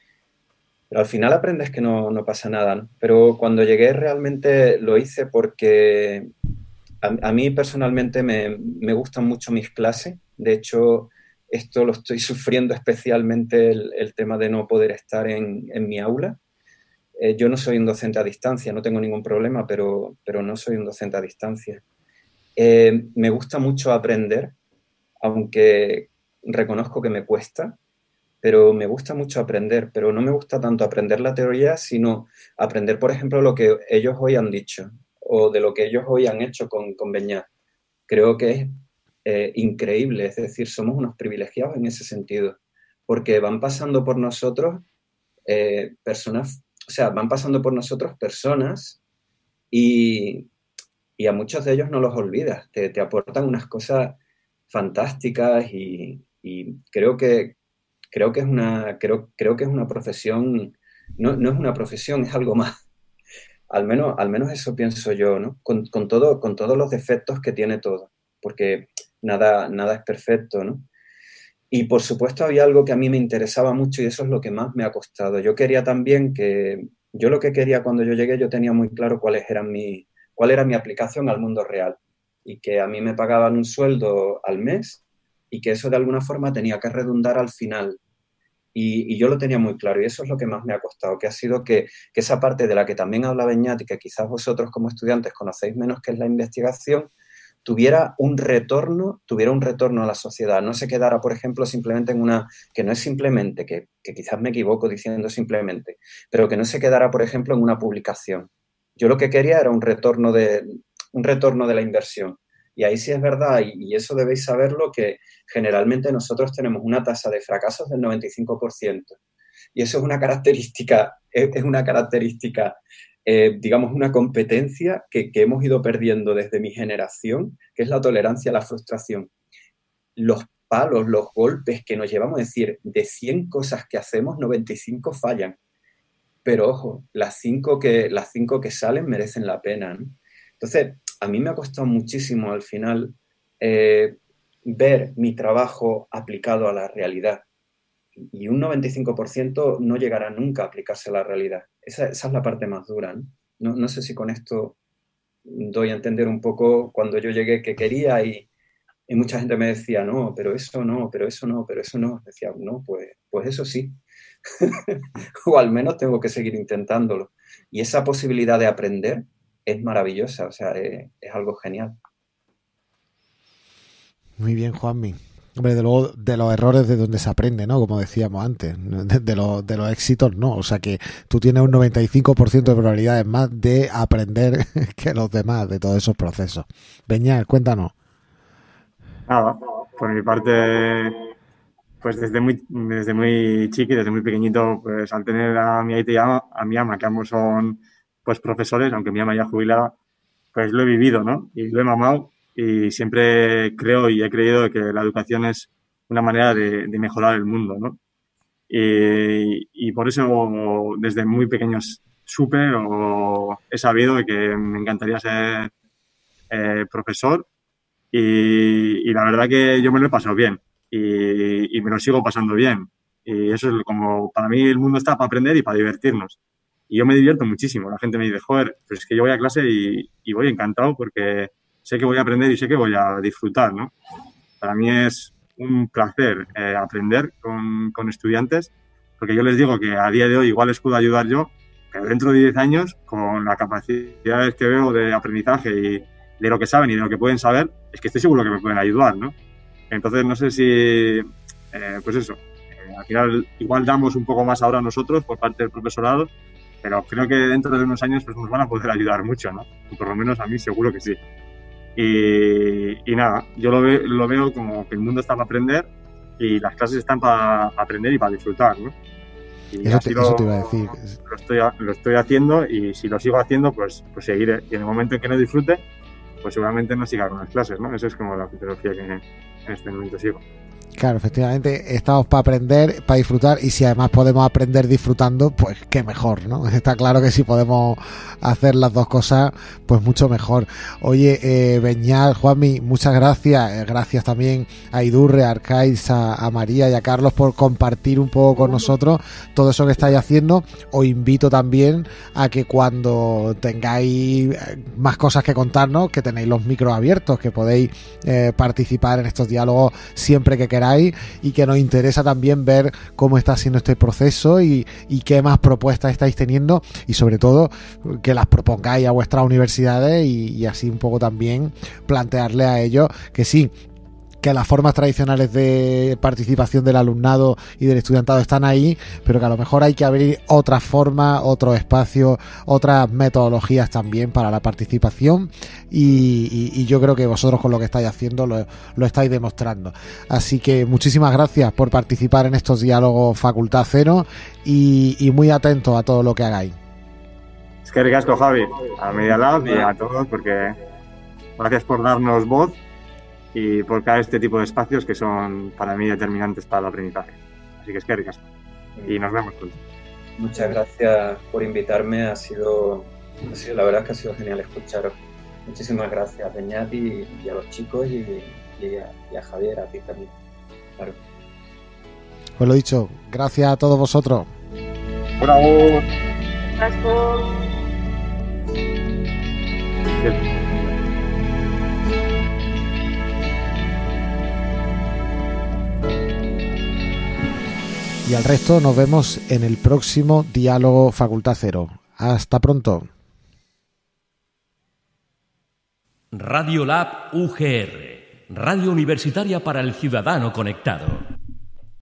B: al final aprendes que no pasa nada, ¿no? Pero cuando llegué realmente lo hice porque a mí personalmente me gustan mucho mis clases. De hecho, esto lo estoy sufriendo especialmente el tema de no poder estar en mi aula. Yo no soy un docente a distancia, no tengo ningún problema, pero no soy un docente a distancia. Me gusta mucho aprender, aunque reconozco que me cuesta, pero me gusta mucho aprender, pero no me gusta tanto aprender la teoría, sino aprender, por ejemplo, lo que ellos hoy han dicho o de lo que ellos hoy han hecho con Beñat. Creo que es increíble, es decir, somos unos privilegiados en ese sentido, porque van pasando por nosotros personas, o sea, van pasando por nosotros personas y a muchos de ellos no los olvidas, te aportan unas cosas fantásticas y creo que es una profesión, no es una profesión, es algo más. Al menos eso pienso yo, ¿no? Con todos los defectos que tiene todo, porque nada es perfecto, ¿no? Y por supuesto había algo que a mí me interesaba mucho y eso es lo que más me ha costado. Yo lo que quería cuando yo llegué, yo tenía muy claro cuál era mi aplicación al mundo real y que a mí me pagaban un sueldo al mes y que eso de alguna forma tenía que redundar al final. Y yo lo tenía muy claro y eso es lo que más me ha costado, que ha sido que esa parte de la que también habla Beñat y que quizás vosotros como estudiantes conocéis menos, que es la investigación, tuviera un retorno a la sociedad, no se quedara, por ejemplo, simplemente que no es simplemente, que quizás me equivoco diciendo simplemente, pero que no se quedara, por ejemplo, en una publicación. Yo lo que quería era un retorno de la inversión. Y ahí sí es verdad, y eso debéis saberlo, que generalmente nosotros tenemos una tasa de fracasos del 95%. Y eso es una característica digamos, una competencia que hemos ido perdiendo desde mi generación, que es la tolerancia a la frustración. Los palos, los golpes que nos llevamos, es decir, de 100 cosas que hacemos, 95 fallan. Pero ojo, las 5 que salen merecen la pena, ¿no? Entonces, a mí me ha costado muchísimo al final ver mi trabajo aplicado a la realidad. Y un 95% no llegará nunca a aplicarse a la realidad. Esa es la parte más dura, ¿no? No sé si con esto doy a entender un poco cuando yo llegué que quería y mucha gente me decía, no, pero eso no, pero eso no, pero eso no. Decía, no, pues eso sí. O al menos tengo que seguir intentándolo. Y esa posibilidad de aprender es maravillosa, o sea, es algo genial.
E: Muy bien, Juanmi. Hombre, de los errores de donde se aprende, ¿no? Como decíamos antes, de los éxitos, ¿no? O sea que tú tienes un 95% de probabilidades más de aprender que los demás de todos esos procesos. Beñat, cuéntanos.
F: Nada, por mi parte, pues desde muy chiqui, desde muy pequeñito, pues al tener a mi aita y a mi ama, que ambos son pues profesores, aunque mi ama ya jubilada, pues lo he vivido, ¿no? Y lo he mamado. Y siempre creo y he creído que la educación es una manera de mejorar el mundo, ¿no? Y por eso desde muy pequeños supe o he sabido que me encantaría ser profesor y la verdad que yo me lo he pasado bien y me lo sigo pasando bien. Y eso es como, para mí el mundo está para aprender y para divertirnos. Y yo me divierto muchísimo. La gente me dice, joder, pues es que yo voy a clase y voy encantado porque sé que voy a aprender y sé que voy a disfrutar, ¿no? Para mí es un placer aprender con estudiantes, porque yo les digo que a día de hoy igual les puedo ayudar yo, pero dentro de 10 años, con las capacidades que veo de aprendizaje y de lo que saben y de lo que pueden saber, es que estoy seguro que me pueden ayudar, ¿no? Entonces, no sé si, pues eso, al final igual damos un poco más ahora nosotros por parte del profesorado, pero creo que dentro de unos años pues nos van a poder ayudar mucho, ¿no? Por lo menos a mí seguro que sí. Y nada, yo lo veo como que el mundo está para aprender y las clases están para aprender y para disfrutar, ¿no? Y
E: eso te iba a decir.
F: Lo estoy haciendo y si lo sigo haciendo, pues seguiré. Y en el momento en que no disfrute, pues seguramente no siga con las clases, ¿no? Esa es como la filosofía que en este momento sigo.
E: Claro, efectivamente, estamos para aprender, para disfrutar, y si además podemos aprender disfrutando, pues qué mejor, ¿no? Está claro que si podemos hacer las dos cosas, pues mucho mejor. Oye, Beñat, Juanmi, muchas gracias. Gracias también a Idurre, a Arcais, a María y a Carlos por compartir un poco con nosotros todo eso que estáis haciendo. Os invito también a que cuando tengáis más cosas que contarnos, que tenéis los micros abiertos, que podéis participar en estos diálogos siempre que queráis, y que nos interesa también ver cómo está siendo este proceso y qué más propuestas estáis teniendo, y sobre todo que las propongáis a vuestras universidades y así un poco también plantearle a ellos que sí, que las formas tradicionales de participación del alumnado y del estudiantado están ahí, pero que a lo mejor hay que abrir otras formas, otros espacios, otras metodologías también para la participación, y yo creo que vosotros con lo que estáis haciendo lo estáis demostrando. Así que muchísimas gracias por participar en estos diálogos Facultad Cero y muy atentos a todo lo que hagáis.
F: Es que ricasco, Javi, a Media Lab y a todos, porque gracias por darnos voz y por crear este tipo de espacios que son para mí determinantes para el aprendizaje. Así que es que ricasco. Y nos vemos pronto.
B: Muchas gracias por invitarme, ha sido la verdad es que ha sido genial escucharos. Muchísimas gracias, Beñat, y a los chicos y a Javier, a ti también. Claro.
E: Pues lo dicho, gracias a todos vosotros.
F: ¡Bravo!
I: Gracias.
E: Y al resto nos vemos en el próximo Diálogo Facultad Cero. Hasta pronto.
A: Radio Lab UGR, Radio Universitaria para el Ciudadano Conectado.